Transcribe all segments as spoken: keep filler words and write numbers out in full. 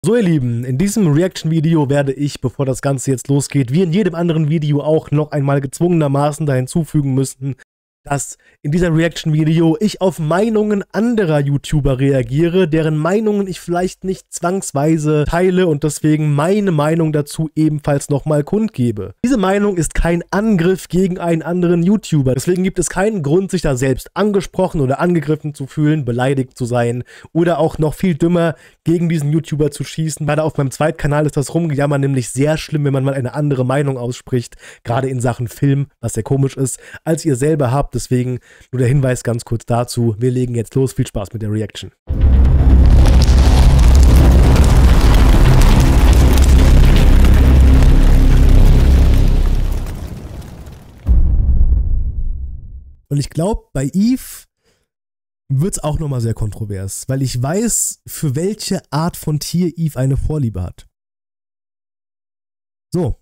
So ihr Lieben, in diesem Reaction-Video werde ich, bevor das Ganze jetzt losgeht, wie in jedem anderen Video auch noch einmal gezwungenermaßen da hinzufügen müssen, dass in dieser Reaction-Video ich auf Meinungen anderer YouTuber reagiere, deren Meinungen ich vielleicht nicht zwangsweise teile und deswegen meine Meinung dazu ebenfalls nochmal kundgebe. Diese Meinung ist kein Angriff gegen einen anderen YouTuber, deswegen gibt es keinen Grund, sich da selbst angesprochen oder angegriffen zu fühlen, beleidigt zu sein oder auch noch viel dümmer gegen diesen YouTuber zu schießen. Gerade auf meinem Zweitkanal ist das Rumgejammer nämlich sehr schlimm, wenn man mal eine andere Meinung ausspricht, gerade in Sachen Film, was sehr komisch ist, als ihr selber habt. Deswegen nur der Hinweis ganz kurz dazu. Wir legen jetzt los. Viel Spaß mit der Reaction. Und ich glaube, bei Eve wird es auch nochmal sehr kontrovers, weil ich weiß, für welche Art von Tier Eve eine Vorliebe hat. So.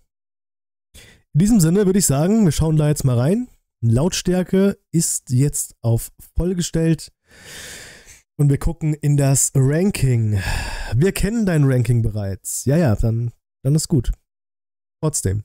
In diesem Sinne würde ich sagen, wir schauen da jetzt mal rein. Lautstärke ist jetzt auf voll gestellt und wir gucken in das Ranking. Wir kennen dein Ranking bereits. Ja, ja, dann, dann ist gut. Trotzdem.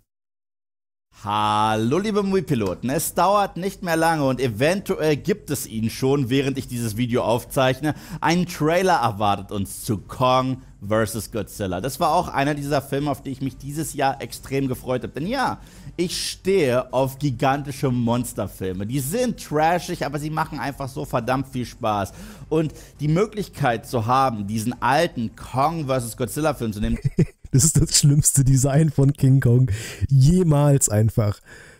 Hallo liebe Moviepiloten, es dauert nicht mehr lange und eventuell gibt es ihn schon, während ich dieses Video aufzeichne. Ein Trailer erwartet uns zu Kong versus. Godzilla. Das war auch einer dieser Filme, auf die ich mich dieses Jahr extrem gefreut habe. Denn ja, ich stehe auf gigantische Monsterfilme. Die sind trashig, aber sie machen einfach so verdammt viel Spaß. Und die Möglichkeit zu haben, diesen alten Kong versus. Godzilla Film zu nehmen... Das ist das schlimmste Design von King Kong jemals einfach.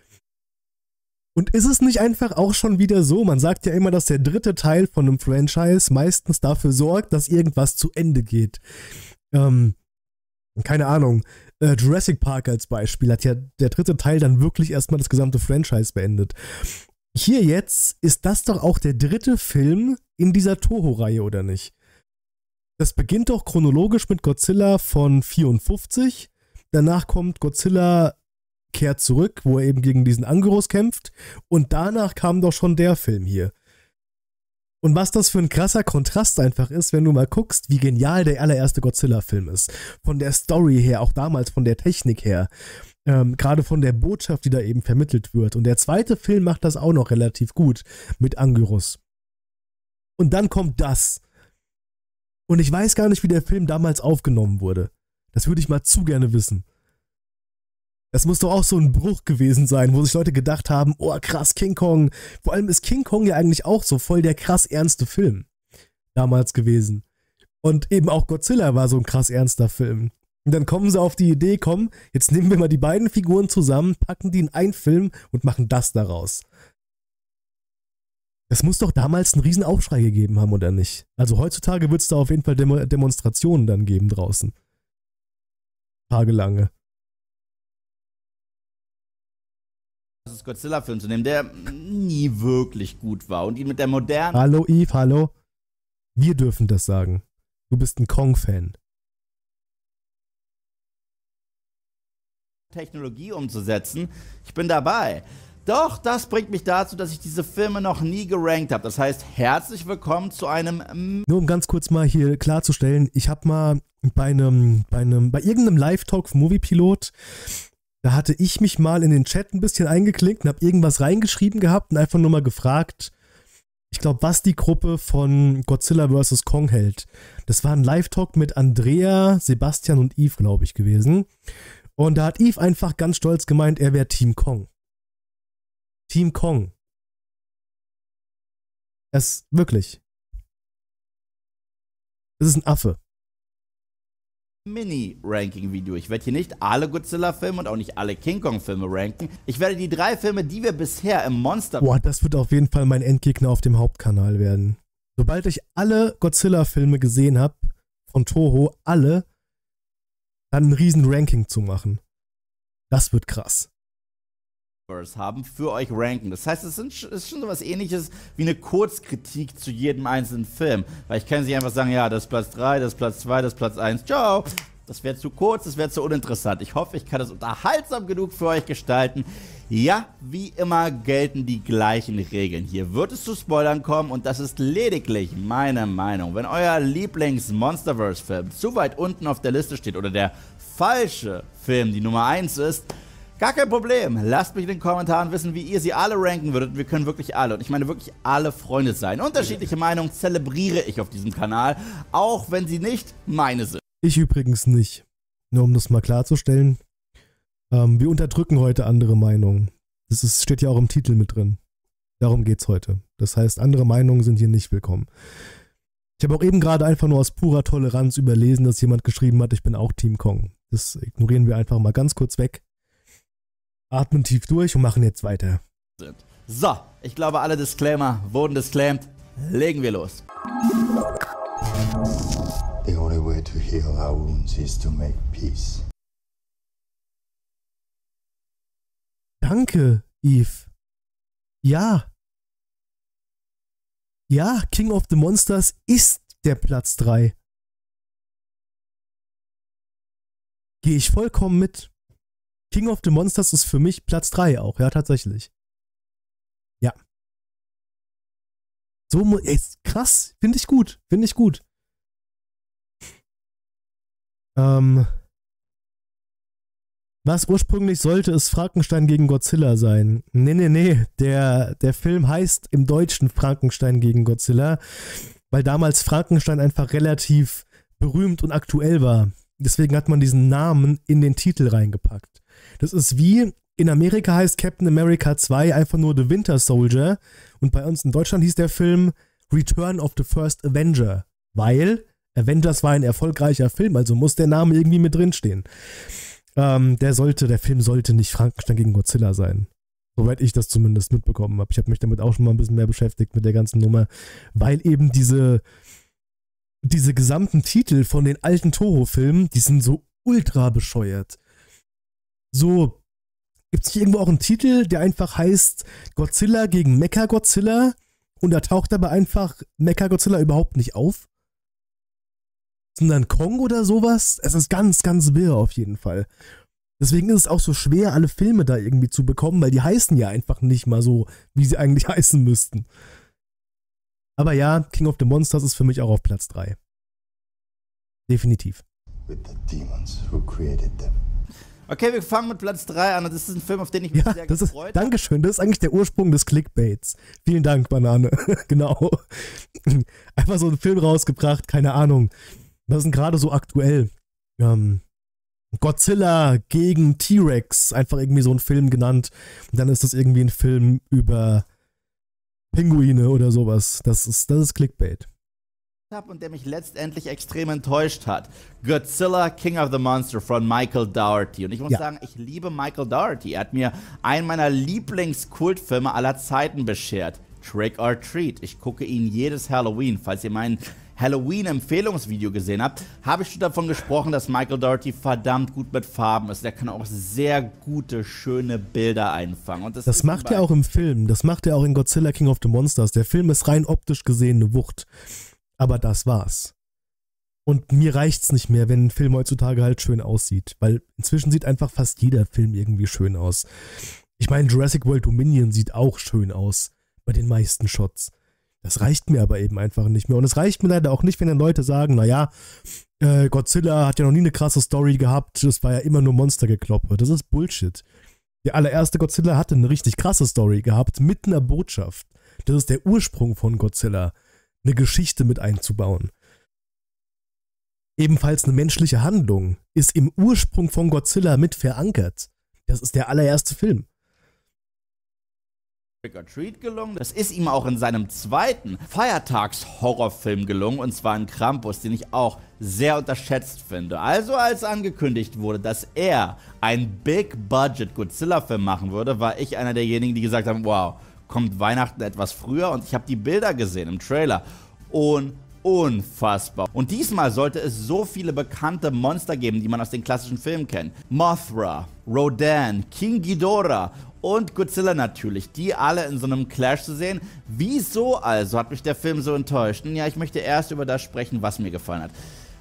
Und ist es nicht einfach auch schon wieder so? Man sagt ja immer, dass der dritte Teil von einem Franchise meistens dafür sorgt, dass irgendwas zu Ende geht. Ähm, keine Ahnung. Äh, Jurassic Park als Beispiel hat ja der dritte Teil dann wirklich erstmal das gesamte Franchise beendet. Hier jetzt ist das doch auch der dritte Film in dieser Toho-Reihe, oder nicht? Das beginnt doch chronologisch mit Godzilla von vierundfünfzig. Danach kommt Godzilla kehrt zurück, wo er eben gegen diesen Anguirus kämpft. Und danach kam doch schon der Film hier. Und was das für ein krasser Kontrast einfach ist, wenn du mal guckst, wie genial der allererste Godzilla-Film ist. Von der Story her, auch damals von der Technik her. Ähm, gerade von der Botschaft, die da eben vermittelt wird. Und der zweite Film macht das auch noch relativ gut mit Anguirus. Und dann kommt das. Und ich weiß gar nicht, wie der Film damals aufgenommen wurde. Das würde ich mal zu gerne wissen. Das muss doch auch so ein Bruch gewesen sein, wo sich Leute gedacht haben, oh krass, King Kong. Vor allem ist King Kong ja eigentlich auch so voll der krass ernste Film damals gewesen. Und eben auch Godzilla war so ein krass ernster Film. Und dann kommen sie auf die Idee, komm, jetzt nehmen wir mal die beiden Figuren zusammen, packen die in einen Film und machen das daraus. Es muss doch damals einen riesen Aufschrei gegeben haben, oder nicht? Also heutzutage wird es da auf jeden Fall Demo Demonstrationen dann geben draußen. Tagelange. Das ist Godzilla-Film zu nehmen, der nie wirklich gut war und ihn mit der modernen... Hallo Eve, hallo. Wir dürfen das sagen. Du bist ein Kong-Fan. Technologie umzusetzen. Ich bin dabei. Doch, das bringt mich dazu, dass ich diese Filme noch nie gerankt habe. Das heißt, herzlich willkommen zu einem... Nur um ganz kurz mal hier klarzustellen, ich habe mal bei einem, bei einem, bei irgendeinem Live-Talk vom Moviepilot, da hatte ich mich mal in den Chat ein bisschen eingeklinkt und habe irgendwas reingeschrieben gehabt und einfach nur mal gefragt, ich glaube, was die Gruppe von Godzilla versus. Kong hält. Das war ein Live-Talk mit Andrea, Sebastian und Eve, glaube ich, gewesen. Und da hat Eve einfach ganz stolz gemeint, er wäre Team Kong. Team Kong. Es, wirklich. Das ist ein Affe. Mini-Ranking-Video. Ich werde hier nicht alle Godzilla-Filme und auch nicht alle King Kong-Filme ranken. Ich werde die drei Filme, die wir bisher im Monster... Boah, das wird auf jeden Fall mein Endgegner auf dem Hauptkanal werden. Sobald ich alle Godzilla-Filme gesehen habe, von Toho, alle, dann ein riesen Ranking zu machen. Das wird krass. haben für euch ranken. Das heißt, es sind, ist schon sowas Ähnliches wie eine Kurzkritik zu jedem einzelnen Film. Weil ich kann nicht einfach sagen, ja, das ist Platz drei, das ist Platz zwei, das ist Platz eins, ciao. das wäre zu kurz, das wäre zu uninteressant. Ich hoffe, ich kann es unterhaltsam genug für euch gestalten. Ja, wie immer gelten die gleichen Regeln. Hier wird es zu Spoilern kommen und das ist lediglich meine Meinung. Wenn euer Lieblings-Monsterverse-Film zu weit unten auf der Liste steht oder der falsche Film die Nummer eins ist, gar kein Problem. Lasst mich in den Kommentaren wissen, wie ihr sie alle ranken würdet. Wir können wirklich alle, und ich meine wirklich alle Freunde sein. Unterschiedliche Meinungen zelebriere ich auf diesem Kanal, auch wenn sie nicht meine sind. Ich übrigens nicht. Nur um das mal klarzustellen. Ähm, wir unterdrücken heute andere Meinungen. Das ist, steht ja auch im Titel mit drin. Darum geht's heute. Das heißt, andere Meinungen sind hier nicht willkommen. Ich habe auch eben gerade einfach nur aus purer Toleranz überlesen, dass jemand geschrieben hat, ich bin auch Team Kong. Das ignorieren wir einfach mal ganz kurz weg. Atmen tief durch und machen jetzt weiter. So, ich glaube, alle Disclaimer wurden disclaimed. Legen wir los. The only way to heal our wounds is to make peace. Danke, Eve. Ja. Ja, King of the Monsters ist der Platz drei. Gehe ich vollkommen mit. King of the Monsters ist für mich Platz drei auch, ja, tatsächlich. Ja. So, ist krass, finde ich gut, finde ich gut. Ähm, was ursprünglich sollte es Frankenstein gegen Godzilla sein? Nee, nee, nee, der, der Film heißt im Deutschen Frankenstein gegen Godzilla, weil damals Frankenstein einfach relativ berühmt und aktuell war. Deswegen hat man diesen Namen in den Titel reingepackt. Das ist wie, in Amerika heißt Captain America zwei einfach nur The Winter Soldier und bei uns in Deutschland hieß der Film Return of the First Avenger, weil Avengers war ein erfolgreicher Film, also muss der Name irgendwie mit drinstehen. Ähm, der sollte, der Film sollte nicht Frankenstein gegen Godzilla sein. Soweit ich das zumindest mitbekommen habe. Ich habe mich damit auch schon mal ein bisschen mehr beschäftigt mit der ganzen Nummer, weil eben diese, diese gesamten Titel von den alten Toho-Filmen, die sind so ultra bescheuert. So, gibt es hier irgendwo auch einen Titel, der einfach heißt Godzilla gegen Mechagodzilla und da taucht aber einfach Mechagodzilla überhaupt nicht auf? Sondern Kong oder sowas? Es ist ganz, ganz wirr auf jeden Fall. Deswegen ist es auch so schwer, alle Filme da irgendwie zu bekommen, weil die heißen ja einfach nicht mal so, wie sie eigentlich heißen müssten. Aber ja, King of the Monsters ist für mich auch auf Platz drei. Definitiv. With the demons who created them. Okay, wir fangen mit Platz drei an und das ist ein Film, auf den ich mich ja, sehr das gefreut ist, Dankeschön, das ist eigentlich der Ursprung des Clickbaits. Vielen Dank, Banane. Genau. Einfach so einen Film rausgebracht, keine Ahnung. Das ist gerade so aktuell. Ähm, Godzilla gegen T-Rex, einfach irgendwie so ein Film genannt. Und dann ist das irgendwie ein Film über Pinguine oder sowas. Das ist, das ist Clickbait. habe und der mich letztendlich extrem enttäuscht hat. Godzilla, King of the Monster von Michael Dougherty. Und ich muss ja. sagen, ich liebe Michael Dougherty. Er hat mir einen meiner Lieblingskultfilme aller Zeiten beschert. Trick or Treat. Ich gucke ihn jedes Halloween. Falls ihr mein Halloween-Empfehlungsvideo gesehen habt, habe ich schon davon gesprochen, dass Michael Dougherty verdammt gut mit Farben ist. Der kann auch sehr gute, schöne Bilder einfangen. Und das das macht er auch im Film. Das macht er auch in Godzilla, King of the Monsters. Der Film ist rein optisch gesehen eine Wucht. Aber das war's. Und mir reicht's nicht mehr, wenn ein Film heutzutage halt schön aussieht. Weil inzwischen sieht einfach fast jeder Film irgendwie schön aus. Ich meine, Jurassic World Dominion sieht auch schön aus. Bei den meisten Shots. Das reicht mir aber eben einfach nicht mehr. Und es reicht mir leider auch nicht, wenn dann Leute sagen, naja, äh, Godzilla hat ja noch nie eine krasse Story gehabt, das war ja immer nur Monstergekloppe. Das ist Bullshit. Der allererste Godzilla hatte eine richtig krasse Story gehabt, mit einer Botschaft. Das ist der Ursprung von Godzilla, eine Geschichte mit einzubauen. Ebenfalls eine menschliche Handlung ist im Ursprung von Godzilla mit verankert. Das ist der allererste Film. Trick or Treat gelungen. Das ist ihm auch in seinem zweiten Feiertags-Horrorfilm gelungen, und zwar in Krampus, den ich auch sehr unterschätzt finde. Also als angekündigt wurde, dass er einen Big-Budget-Godzilla-Film machen würde, war ich einer derjenigen, die gesagt haben, wow, kommt Weihnachten etwas früher, und ich habe die Bilder gesehen im Trailer. Und unfassbar. Und diesmal sollte es so viele bekannte Monster geben, die man aus den klassischen Filmen kennt. Mothra, Rodan, King Ghidorah und Godzilla natürlich, die alle in so einem Clash zu sehen. Wieso also hat mich der Film so enttäuscht? Ja, ich möchte erst über das sprechen, was mir gefallen hat.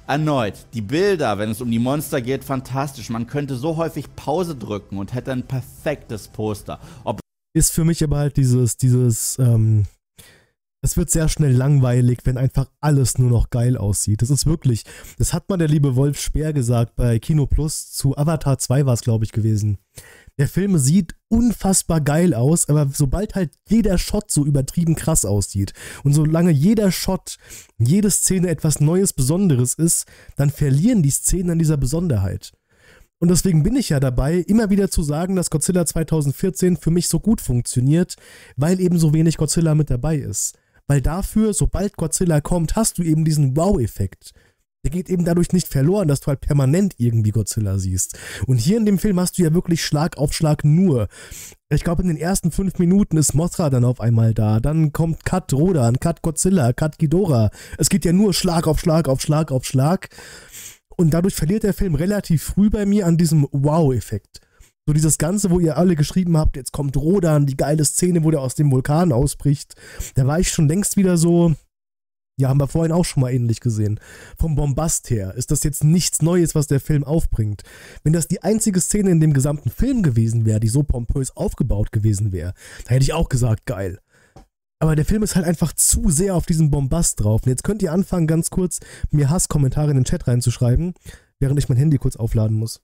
Erneut, die Bilder, wenn es um die Monster geht, fantastisch. Man könnte so häufig Pause drücken und hätte ein perfektes Poster. Ob ist für mich aber halt dieses, dieses, ähm, es wird sehr schnell langweilig, wenn einfach alles nur noch geil aussieht. Das ist wirklich, das hat mal der liebe Wolf Speer gesagt bei Kino Plus, zu Avatar zwei war es, glaube ich, gewesen. Der Film sieht unfassbar geil aus, aber sobald halt jeder Shot so übertrieben krass aussieht und solange jeder Shot, jede Szene etwas Neues, Besonderes ist, dann verlieren die Szenen an dieser Besonderheit. Und deswegen bin ich ja dabei, immer wieder zu sagen, dass Godzilla zweitausendvierzehn für mich so gut funktioniert, weil eben so wenig Godzilla mit dabei ist. Weil dafür, sobald Godzilla kommt, hast du eben diesen Wow-Effekt. Der geht eben dadurch nicht verloren, dass du halt permanent irgendwie Godzilla siehst. Und hier in dem Film hast du ja wirklich Schlag auf Schlag nur. Ich glaube, in den ersten fünf Minuten ist Mothra dann auf einmal da. Dann kommt Cut Rodan, Cut Godzilla, Cut Ghidorah. Es geht ja nur Schlag auf Schlag auf Schlag auf Schlag. Und dadurch verliert der Film relativ früh bei mir an diesem Wow-Effekt. So dieses Ganze, wo ihr alle geschrieben habt, jetzt kommt Rodan, die geile Szene, wo der aus dem Vulkan ausbricht. Da war ich schon längst wieder so... Ja, haben wir vorhin auch schon mal ähnlich gesehen. Vom Bombast her ist das jetzt nichts Neues, was der Film aufbringt. Wenn das die einzige Szene in dem gesamten Film gewesen wäre, die so pompös aufgebaut gewesen wäre, da hätte ich auch gesagt, geil. Aber der Film ist halt einfach zu sehr auf diesen Bombast drauf. Und jetzt könnt ihr anfangen, ganz kurz mir Hasskommentare in den Chat reinzuschreiben, während ich mein Handy kurz aufladen muss.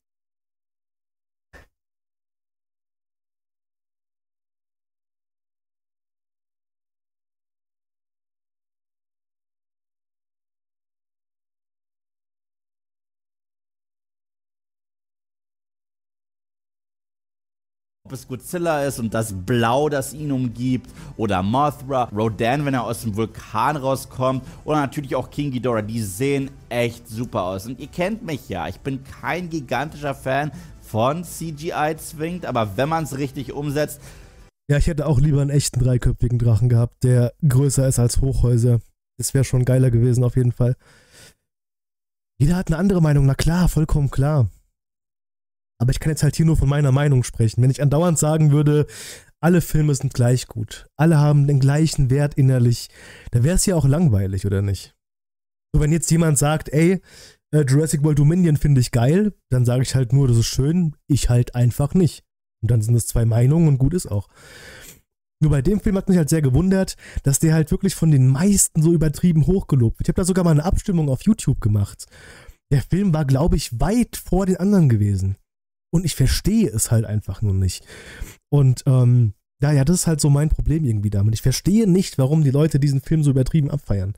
ob es Godzilla ist und das Blau, das ihn umgibt, oder Mothra, Rodan, wenn er aus dem Vulkan rauskommt, oder natürlich auch King Ghidorah, die sehen echt super aus. Und ihr kennt mich ja, ich bin kein gigantischer Fan von C G I zwingend, aber wenn man es richtig umsetzt... Ja, ich hätte auch lieber einen echten dreiköpfigen Drachen gehabt, der größer ist als Hochhäuser. Das wäre schon geiler gewesen, auf jeden Fall. Jeder hat eine andere Meinung, na klar, vollkommen klar. Aber ich kann jetzt halt hier nur von meiner Meinung sprechen. Wenn ich andauernd sagen würde, alle Filme sind gleich gut, alle haben den gleichen Wert innerlich, dann wäre es ja auch langweilig, oder nicht? So, wenn jetzt jemand sagt, ey, äh, Jurassic World Dominion finde ich geil, dann sage ich halt nur, das ist schön, ich halt einfach nicht. Und dann sind es zwei Meinungen und gut ist auch. Nur bei dem Film hat mich halt sehr gewundert, dass der halt wirklich von den meisten so übertrieben hochgelobt wird. Ich habe da sogar mal eine Abstimmung auf YouTube gemacht. Der Film war, glaube ich, weit vor den anderen gewesen. Und ich verstehe es halt einfach nur nicht. Und, ähm, ja, ja, das ist halt so mein Problem irgendwie damit. Ich verstehe nicht, warum die Leute diesen Film so übertrieben abfeiern.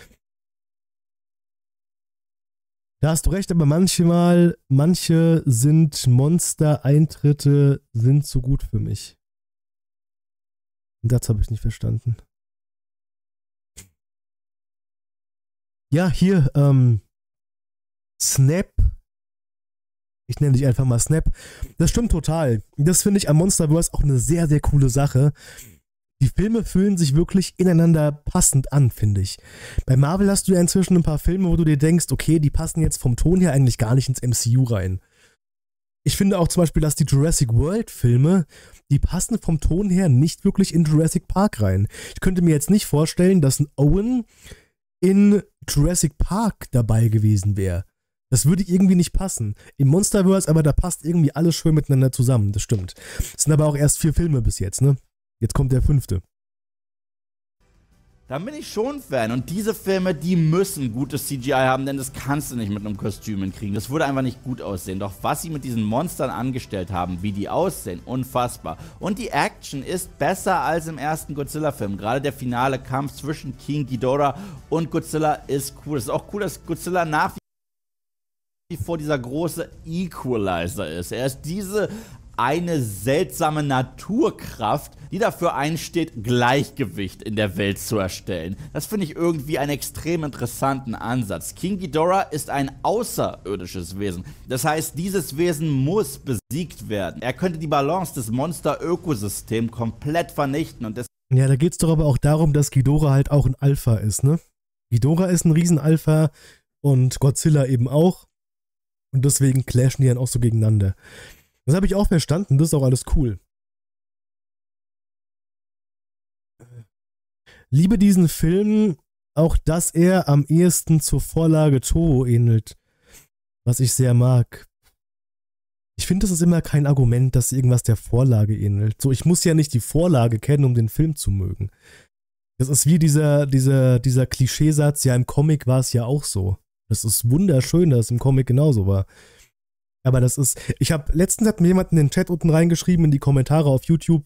Da hast du recht, aber manchmal, manche sind Monster-Eintritte sind zu gut für mich. Das habe ich nicht verstanden. Ja, hier, ähm, Snap. Ich nenne dich einfach mal Snap. Das stimmt total. Das finde ich am Monsterverse auch eine sehr, sehr coole Sache. Die Filme fühlen sich wirklich ineinander passend an, finde ich. Bei Marvel hast du ja inzwischen ein paar Filme, wo du dir denkst, okay, die passen jetzt vom Ton her eigentlich gar nicht ins M C U rein. Ich finde auch zum Beispiel, dass die Jurassic World Filme, die passen vom Ton her nicht wirklich in Jurassic Park rein. Ich könnte mir jetzt nicht vorstellen, dass ein Owen in Jurassic Park dabei gewesen wäre. Das würde irgendwie nicht passen. Im Monsterverse, aber da passt irgendwie alles schön miteinander zusammen, das stimmt. Es sind aber auch erst vier Filme bis jetzt, ne? Jetzt kommt der fünfte. Da bin ich schon Fan. Und diese Filme, die müssen gutes C G I haben, denn das kannst du nicht mit einem Kostüm hinkriegen. Das würde einfach nicht gut aussehen. Doch was sie mit diesen Monstern angestellt haben, wie die aussehen, unfassbar. Und die Action ist besser als im ersten Godzilla-Film. Gerade der finale Kampf zwischen King Ghidorah und Godzilla ist cool. Es ist auch cool, dass Godzilla nach wie vor dieser große Equalizer ist. Er ist diese eine seltsame Naturkraft, die dafür einsteht, Gleichgewicht in der Welt zu erstellen. Das finde ich irgendwie einen extrem interessanten Ansatz. King Ghidorah ist ein außerirdisches Wesen. Das heißt, dieses Wesen muss besiegt werden. Er könnte die Balance des Monster-Ökosystems komplett vernichten und des Ja, da geht es doch aber auch darum, dass Ghidorah halt auch ein Alpha ist, ne? Ghidorah ist ein Riesen-Alpha und Godzilla eben auch. Und deswegen clashen die dann auch so gegeneinander. Das habe ich auch verstanden, das ist auch alles cool. Liebe diesen Film auch, dass er am ehesten zur Vorlage Toho ähnelt, was ich sehr mag. Ich finde, das ist immer kein Argument, dass irgendwas der Vorlage ähnelt. So, ich muss ja nicht die Vorlage kennen, um den Film zu mögen. Das ist wie dieser, dieser, dieser Klischeesatz, ja, im Comic war es ja auch so. Das ist wunderschön, dass es im Comic genauso war. Aber das ist, ich habe, letztens hat mir jemand in den Chat unten reingeschrieben, in die Kommentare auf YouTube,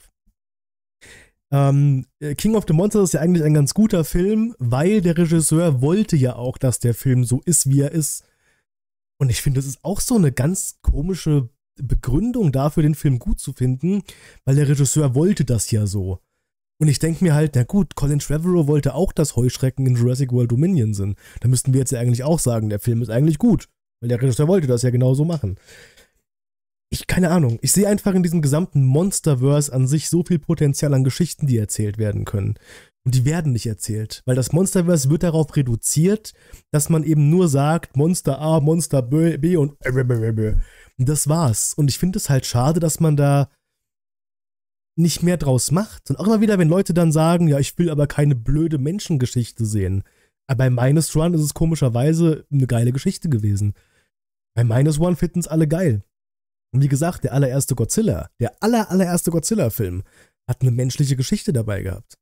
ähm, King of the Monsters ist ja eigentlich ein ganz guter Film, weil der Regisseur wollte ja auch, dass der Film so ist, wie er ist. Und ich finde, das ist auch so eine ganz komische Begründung dafür, den Film gut zu finden, weil der Regisseur wollte das ja so. Und ich denke mir halt, na gut, Colin Trevorrow wollte auch, dass Heuschrecken in Jurassic World Dominion sind. Da müssten wir jetzt ja eigentlich auch sagen, der Film ist eigentlich gut, weil der Regisseur wollte das ja genau so machen. Ich, keine Ahnung, ich sehe einfach in diesem gesamten Monsterverse an sich so viel Potenzial an Geschichten, die erzählt werden können. Und die werden nicht erzählt, weil das Monsterverse wird darauf reduziert, dass man eben nur sagt, Monster A, Monster B und und das war's. Und ich finde es halt schade, dass man da nicht mehr draus macht. Und auch immer wieder, wenn Leute dann sagen, ja, ich will aber keine blöde Menschengeschichte sehen. Aber bei Minus One ist es komischerweise eine geile Geschichte gewesen. Bei Minus One finden es alle geil. Und wie gesagt, der allererste Godzilla, der aller, allererste Godzilla-Film hat eine menschliche Geschichte dabei gehabt.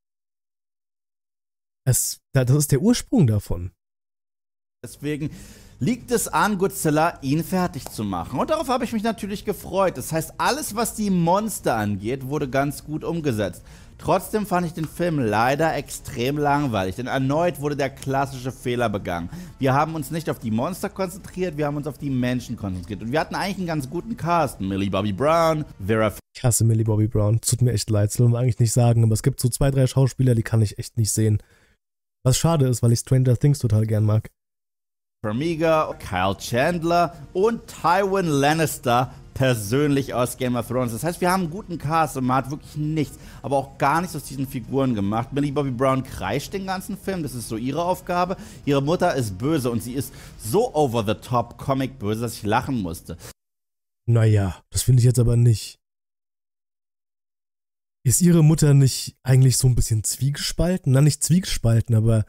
Das, das ist der Ursprung davon. Deswegen liegt es an Godzilla, ihn fertig zu machen. Und darauf habe ich mich natürlich gefreut. Das heißt, alles, was die Monster angeht, wurde ganz gut umgesetzt. Trotzdem fand ich den Film leider extrem langweilig, denn erneut wurde der klassische Fehler begangen. Wir haben uns nicht auf die Monster konzentriert, wir haben uns auf die Menschen konzentriert. Und wir hatten eigentlich einen ganz guten Cast. Millie Bobby Brown, Vera... Ich hasse Millie Bobby Brown. Tut mir echt leid, das will man eigentlich nicht sagen, aber es gibt so zwei, drei Schauspieler, die kann ich echt nicht sehen. Was schade ist, weil ich Stranger Things total gern mag. Farmiga, Kyle Chandler und Tywin Lannister persönlich aus Game of Thrones. Das heißt, wir haben einen guten Cast und man hat wirklich nichts, aber auch gar nichts aus diesen Figuren gemacht. Millie Bobby Brown kreischt den ganzen Film, das ist so ihre Aufgabe. Ihre Mutter ist böse und sie ist so over the top Comic böse, dass ich lachen musste. Naja, das finde ich jetzt aber nicht. Ist ihre Mutter nicht eigentlich so ein bisschen zwiegespalten? Na, nicht zwiegespalten, aber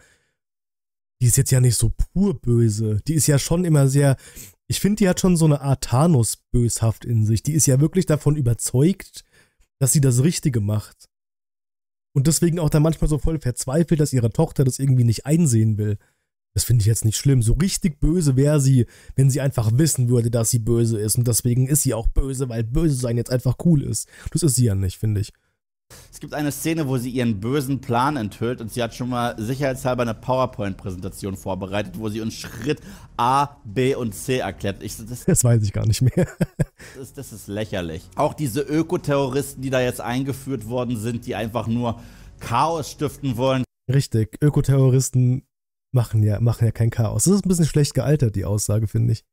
die ist jetzt ja nicht so pur böse. Die ist ja schon immer sehr, ich finde, die hat schon so eine Art Thanos-böshaft in sich. Die ist ja wirklich davon überzeugt, dass sie das Richtige macht. Und deswegen auch dann manchmal so voll verzweifelt, dass ihre Tochter das irgendwie nicht einsehen will. Das finde ich jetzt nicht schlimm. So richtig böse wäre sie, wenn sie einfach wissen würde, dass sie böse ist. Und deswegen ist sie auch böse, weil böse sein jetzt einfach cool ist. Das ist sie ja nicht, finde ich. Es gibt eine Szene, wo sie ihren bösen Plan enthüllt und sie hat schon mal sicherheitshalber eine PowerPoint-Präsentation vorbereitet, wo sie uns Schritt A, B und C erklärt. Ich, das, das weiß ich gar nicht mehr. das, ist, das ist lächerlich. Auch diese Ökoterroristen, die da jetzt eingeführt worden sind, die einfach nur Chaos stiften wollen. Richtig, Ökoterroristen machen ja, machen ja kein Chaos. Das ist ein bisschen schlecht gealtert, die Aussage, finde ich.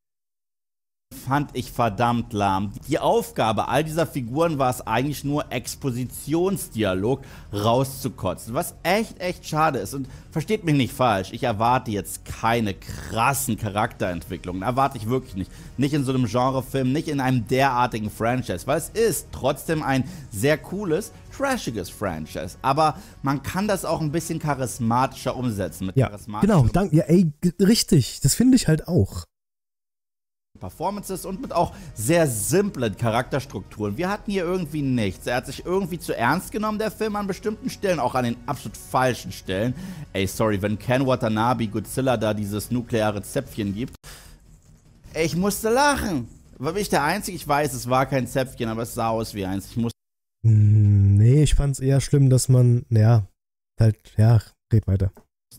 Fand ich verdammt lahm. Die Aufgabe all dieser Figuren war es eigentlich nur, Expositionsdialog rauszukotzen, was echt, echt schade ist. Und versteht mich nicht falsch, ich erwarte jetzt keine krassen Charakterentwicklungen, erwarte ich wirklich nicht. Nicht in so einem Genrefilm, nicht in einem derartigen Franchise, weil es ist trotzdem ein sehr cooles, trashiges Franchise. Aber man kann das auch ein bisschen charismatischer umsetzen. Mit ja, genau, danke, ja, ey, richtig, das finde ich halt auch. Performances und mit auch sehr simplen Charakterstrukturen. Wir hatten hier irgendwie nichts. Er hat sich irgendwie zu ernst genommen, der Film, an bestimmten Stellen, auch an den absolut falschen Stellen. Ey, sorry, wenn Ken Watanabe Godzilla da dieses nukleare Zäpfchen gibt. Ich musste lachen. War ich der Einzige? Ich weiß, es war kein Zäpfchen, aber es sah aus wie eins. Ich musste Nee, ich fand es eher schlimm, dass man, ja, halt, ja, red weiter.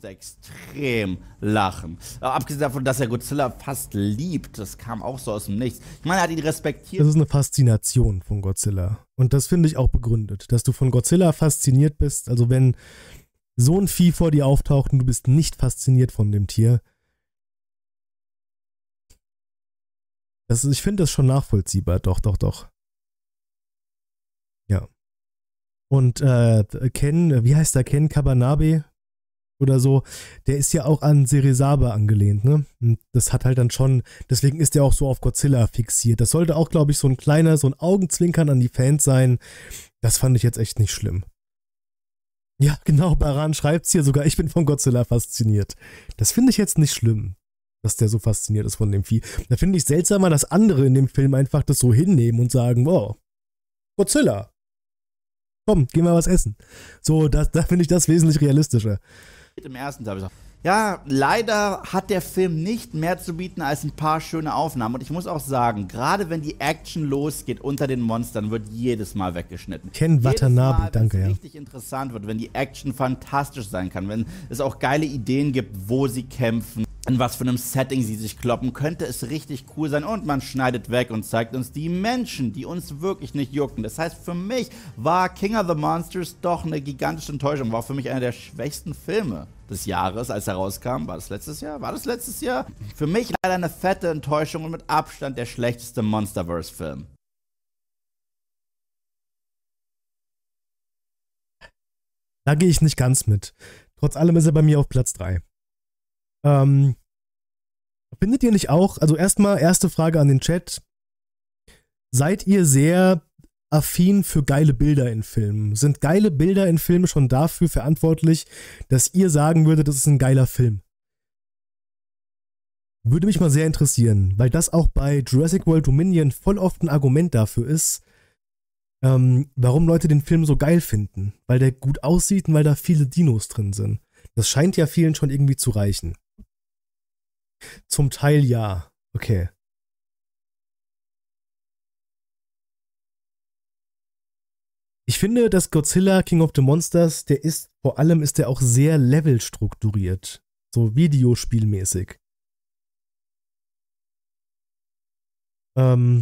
extrem lachen. Aber abgesehen davon, dass er Godzilla fast liebt, das kam auch so aus dem Nichts. Ich meine, er hat ihn respektiert. Das ist eine Faszination von Godzilla. Und das finde ich auch begründet, dass du von Godzilla fasziniert bist. Also wenn so ein Vieh vor dir auftaucht und du bist nicht fasziniert von dem Tier. Das ist, ich finde das schon nachvollziehbar. Doch, doch, doch. Ja. Und äh, Ken, wie heißt der? Ken Kabanabe? Oder so, der ist ja auch an Serizawa angelehnt, ne? Und das hat halt dann schon, deswegen ist der auch so auf Godzilla fixiert. Das sollte auch, glaube ich, so ein kleiner, so ein Augenzwinkern an die Fans sein. Das fand ich jetzt echt nicht schlimm. Ja, genau, Baran schreibt's hier sogar, ich bin von Godzilla fasziniert. Das finde ich jetzt nicht schlimm, dass der so fasziniert ist von dem Vieh. Da finde ich seltsamer, dass andere in dem Film einfach das so hinnehmen und sagen, wow, Godzilla. Komm, gehen wir was essen. So, das, da finde ich das wesentlich realistischer. Im ersten Teil habe ich gesagt, ja, leider hat der Film nicht mehr zu bieten als ein paar schöne Aufnahmen. Und ich muss auch sagen, gerade wenn die Action losgeht unter den Monstern, wird jedes Mal weggeschnitten. Ken Watanabe, Mal, danke, ja. ja. richtig interessant wird, wenn die Action fantastisch sein kann, wenn es auch geile Ideen gibt, wo sie kämpfen, in was für einem Setting sie sich kloppen, könnte es richtig cool sein. Und man schneidet weg und zeigt uns die Menschen, die uns wirklich nicht jucken. Das heißt, für mich war King of the Monsters doch eine gigantische Enttäuschung. War für mich einer der schwächsten Filme des Jahres, als er rauskam. War das letztes Jahr? War das letztes Jahr? Für mich leider eine fette Enttäuschung und mit Abstand der schlechteste Monsterverse-Film. Da gehe ich nicht ganz mit. Trotz allem ist er bei mir auf Platz drei. Ähm, findet ihr nicht auch, also erstmal, erste Frage an den Chat. Seid ihr sehr affin für geile Bilder in Filmen? Sind geile Bilder in Filmen schon dafür verantwortlich, dass ihr sagen würdet, das ist ein geiler Film? Würde mich mal sehr interessieren, weil das auch bei Jurassic World Dominion voll oft ein Argument dafür ist, ähm, warum Leute den Film so geil finden. Weil der gut aussieht und weil da viele Dinos drin sind. Das scheint ja vielen schon irgendwie zu reichen. Zum Teil ja. Okay. Ich finde, dass Godzilla King of the Monsters, der ist, vor allem ist der auch sehr levelstrukturiert. So videospielmäßig. Ähm,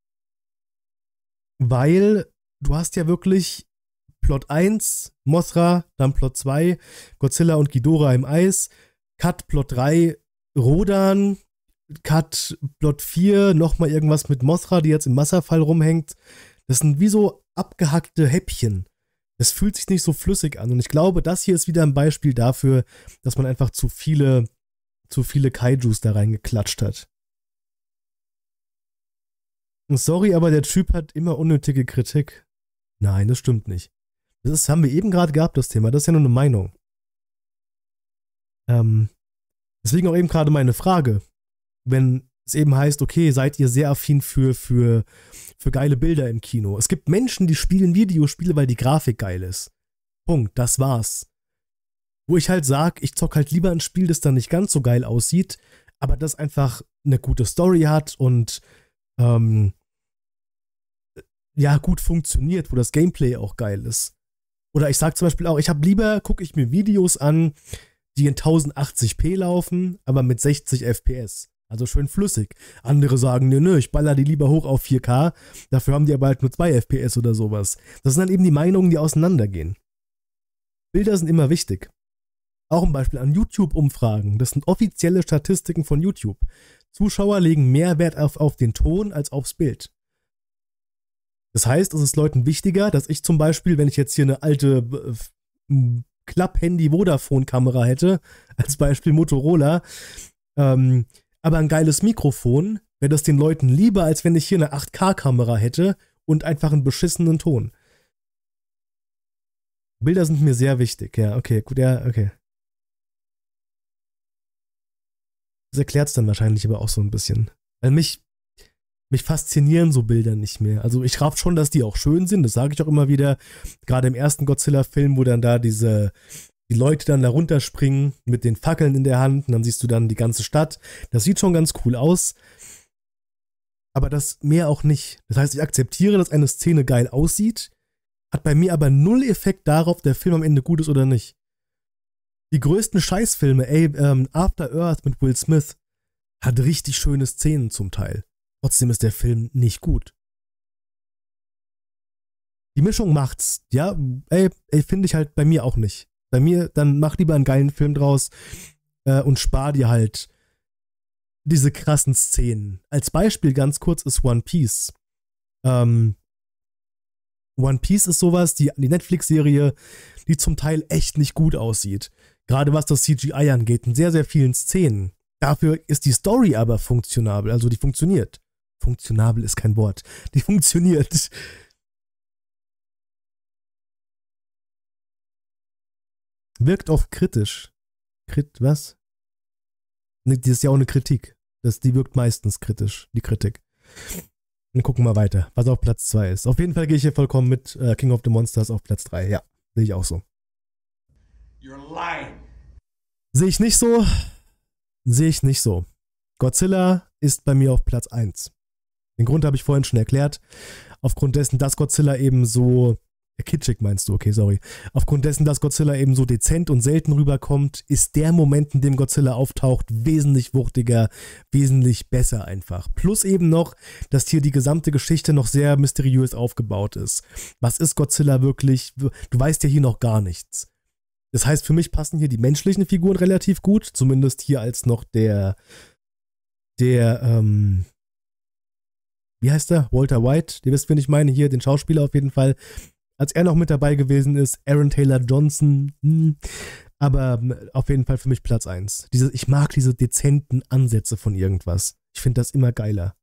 weil du hast ja wirklich Plot eins, Mothra, dann Plot zwei, Godzilla und Ghidorah im Eis, Cut Plot drei, Rodan, Cut Plot vier, nochmal irgendwas mit Mothra, die jetzt im Wasserfall rumhängt. Das sind wie so abgehackte Häppchen. Es fühlt sich nicht so flüssig an. Und ich glaube, das hier ist wieder ein Beispiel dafür, dass man einfach zu viele, zu viele Kaijus da reingeklatscht hat. Und sorry, aber der Typ hat immer unnötige Kritik. Nein, das stimmt nicht. Das ist, haben wir eben gerade gehabt, das Thema. Das ist ja nur eine Meinung. Ähm, deswegen auch eben gerade meine Frage. Wenn es eben heißt, okay, seid ihr sehr affin für, für, für geile Bilder im Kino. Es gibt Menschen, die spielen Videospiele, weil die Grafik geil ist. Punkt, das war's. Wo ich halt sag, ich zock halt lieber ein Spiel, das dann nicht ganz so geil aussieht, aber das einfach eine gute Story hat und ähm, ja, gut funktioniert, wo das Gameplay auch geil ist. Oder ich sag zum Beispiel auch, ich habe lieber, gucke ich mir Videos an, die in tausendachtzig p laufen, aber mit sechzig F P S. Also schön flüssig. Andere sagen, nö, nö, ich baller die lieber hoch auf vier K, dafür haben die aber halt nur zwei F P S oder sowas. Das sind dann eben die Meinungen, die auseinandergehen. Bilder sind immer wichtig. Auch ein Beispiel an YouTube-Umfragen. Das sind offizielle Statistiken von YouTube. Zuschauer legen mehr Wert auf, auf den Ton als aufs Bild. Das heißt, es ist Leuten wichtiger, dass ich zum Beispiel, wenn ich jetzt hier eine alte äh, Klapp-Handy-Vodafone-Kamera hätte, als Beispiel Motorola, ähm, aber ein geiles Mikrofon, wäre das den Leuten lieber, als wenn ich hier eine acht K-Kamera hätte und einfach einen beschissenen Ton. Bilder sind mir sehr wichtig, ja, okay, gut, ja, okay. Das erklärt es dann wahrscheinlich aber auch so ein bisschen. Weil mich, mich faszinieren so Bilder nicht mehr. Also ich raff schon, dass die auch schön sind, das sage ich auch immer wieder. Gerade im ersten Godzilla-Film, wo dann da diese, die Leute dann da runterspringen mit den Fackeln in der Hand und dann siehst du dann die ganze Stadt. Das sieht schon ganz cool aus. Aber das mehr auch nicht. Das heißt, ich akzeptiere, dass eine Szene geil aussieht, hat bei mir aber null Effekt darauf, ob der Film am Ende gut ist oder nicht. Die größten Scheißfilme, ey, ähm, After Earth mit Will Smith, hat richtig schöne Szenen zum Teil. Trotzdem ist der Film nicht gut. Die Mischung macht's, ja, ey, ey finde ich halt bei mir auch nicht. Bei mir, dann mach lieber einen geilen Film draus äh, und spar dir halt diese krassen Szenen. Als Beispiel ganz kurz ist One Piece. Ähm, One Piece ist sowas, die, die Netflix-Serie, die zum Teil echt nicht gut aussieht. Gerade was das C G I angeht, in sehr, sehr vielen Szenen. Dafür ist die Story aber funktionabel, also die funktioniert. Funktionabel ist kein Wort. Die funktioniert. Wirkt oft kritisch. Krit, was? Ne, das ist ja auch eine Kritik. Das, die wirkt meistens kritisch, die Kritik. Dann gucken wir weiter, was auf Platz zwei ist. Auf jeden Fall gehe ich hier vollkommen mit äh, King of the Monsters auf Platz drei. Ja, sehe ich auch so. You're lying. Sehe ich nicht so. Sehe ich nicht so. Godzilla ist bei mir auf Platz eins. Den Grund habe ich vorhin schon erklärt. Aufgrund dessen, dass Godzilla eben so kitschig meinst du, okay, sorry. Aufgrund dessen, dass Godzilla eben so dezent und selten rüberkommt, ist der Moment, in dem Godzilla auftaucht, wesentlich wuchtiger, wesentlich besser einfach. Plus eben noch, dass hier die gesamte Geschichte noch sehr mysteriös aufgebaut ist. Was ist Godzilla wirklich? Du weißt ja hier noch gar nichts. Das heißt, für mich passen hier die menschlichen Figuren relativ gut, zumindest hier als noch der, der, ähm, wie heißt der? Walter White, ihr wisst, wen ich meine, hier, den Schauspieler auf jeden Fall. Als er noch mit dabei gewesen ist, Aaron Taylor Johnson, hm, aber auf jeden Fall für mich Platz eins. Diese, ich mag diese dezenten Ansätze von irgendwas. Ich finde das immer geiler.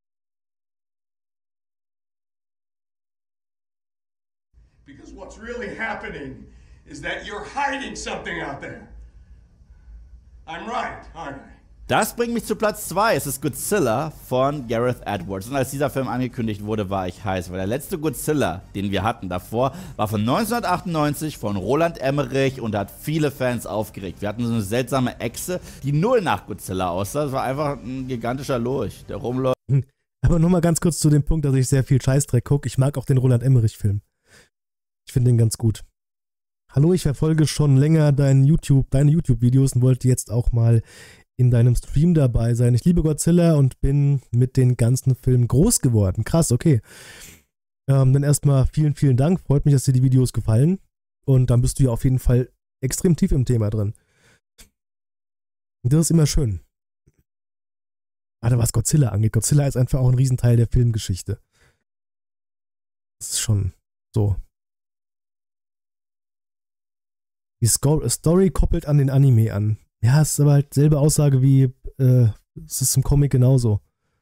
Because what's really happening is that you're hiding something out there. I'm right, aren't I? Das bringt mich zu Platz zwei. Es ist Godzilla von Gareth Edwards. Und als dieser Film angekündigt wurde, war ich heiß, weil der letzte Godzilla, den wir hatten davor, war von neunzehnhundertachtundneunzig von Roland Emmerich und hat viele Fans aufgeregt. Wir hatten so eine seltsame Echse, die null nach Godzilla aussah. Das war einfach ein gigantischer Lurch, der rumläuft. Aber nur mal ganz kurz zu dem Punkt, dass ich sehr viel Scheißdreck gucke. Ich mag auch den Roland Emmerich-Film. Ich finde den ganz gut. Hallo, ich verfolge schon länger dein YouTube, deine YouTube-Videos und wollte jetzt auch mal in deinem Stream dabei sein. Ich liebe Godzilla und bin mit den ganzen Filmen groß geworden. Krass, okay. Ähm, dann erstmal vielen, vielen Dank. Freut mich, dass dir die Videos gefallen. Und dann bist du ja auf jeden Fall extrem tief im Thema drin. Und das ist immer schön. Gerade was Godzilla angeht. Godzilla ist einfach auch ein Riesenteil der Filmgeschichte. Das ist schon so. Die Story koppelt an den Anime an. Ja, es ist aber halt selbe Aussage wie, äh, es ist im Comic genauso.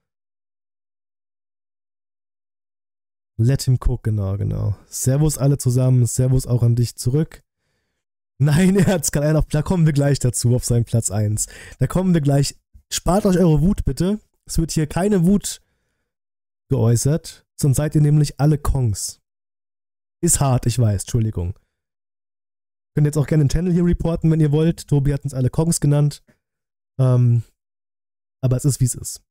Let him cook, genau, genau. Servus alle zusammen, Servus auch an dich zurück. Nein, er hat's gerade auf, da kommen wir gleich dazu, auf seinen Platz eins. Da kommen wir gleich, spart euch eure Wut bitte. Es wird hier keine Wut geäußert, sonst seid ihr nämlich alle Kongs. Ist hart, ich weiß, Entschuldigung. Könnt jetzt auch gerne den Channel hier reporten, wenn ihr wollt. Tobi hat uns alle Kongs genannt. Ähm, aber es ist, wie es ist.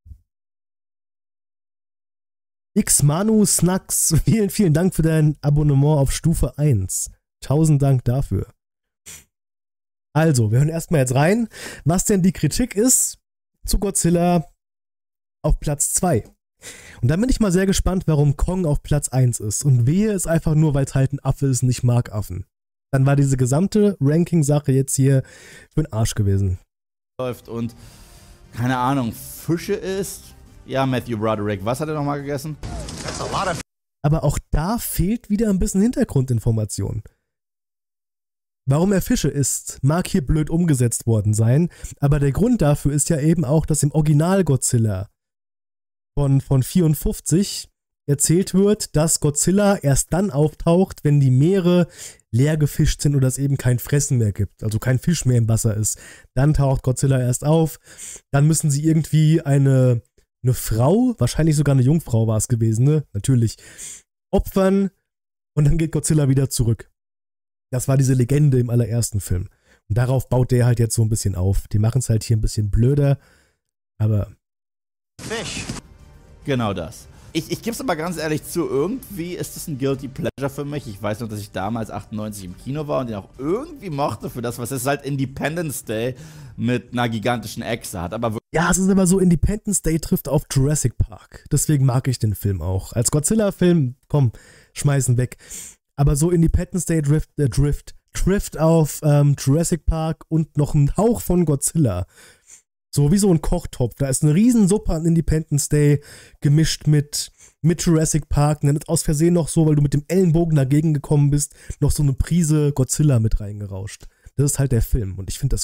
X-Manu Snacks, vielen, vielen Dank für dein Abonnement auf Stufe eins. Tausend Dank dafür. Also, wir hören erstmal jetzt rein, was denn die Kritik ist zu Godzilla auf Platz zwei. Und dann bin ich mal sehr gespannt, warum Kong auf Platz eins ist. Und wehe es einfach nur, weil es halt ein Affe ist und ich mag Affen. Dann war diese gesamte Ranking-Sache jetzt hier für den Arsch gewesen. Läuft und, keine Ahnung, Fische isst. Ja, Matthew Broderick, was hat er nochmal gegessen? Aber auch da fehlt wieder ein bisschen Hintergrundinformation. Warum er Fische isst, mag hier blöd umgesetzt worden sein, aber der Grund dafür ist ja eben auch, dass im Original Godzilla von, von vierundfünfzig erzählt wird, dass Godzilla erst dann auftaucht, wenn die Meere leer gefischt sind oder es eben kein Fressen mehr gibt, also kein Fisch mehr im Wasser ist. Dann taucht Godzilla erst auf, dann müssen sie irgendwie eine, eine Frau, wahrscheinlich sogar eine Jungfrau war es gewesen, ne? Natürlich, opfern und dann geht Godzilla wieder zurück. Das war diese Legende im allerersten Film. Und darauf baut der halt jetzt so ein bisschen auf. Die machen es halt hier ein bisschen blöder, aber... Fisch. Genau das. Ich, ich gebe es aber ganz ehrlich zu, irgendwie ist das ein Guilty Pleasure für mich. Ich weiß noch, dass ich damals achtundneunzig im Kino war und den auch irgendwie mochte für das, was es halt Independence Day mit einer gigantischen Echse hat. Aber ja, es ist aber so, Independence Day trifft auf Jurassic Park. Deswegen mag ich den Film auch. Als Godzilla-Film, komm, schmeißen weg. Aber so Independence Day Drift, äh, Drift, Drift auf ähm, Jurassic Park und noch ein Hauch von Godzilla. So wie so ein Kochtopf. Da ist eine Riesensuppe an Independence Day gemischt mit, mit Jurassic Park. Und dann ist aus Versehen noch so, weil du mit dem Ellenbogen dagegen gekommen bist, noch so eine Prise Godzilla mit reingerauscht. Das ist halt der Film und ich finde das cool.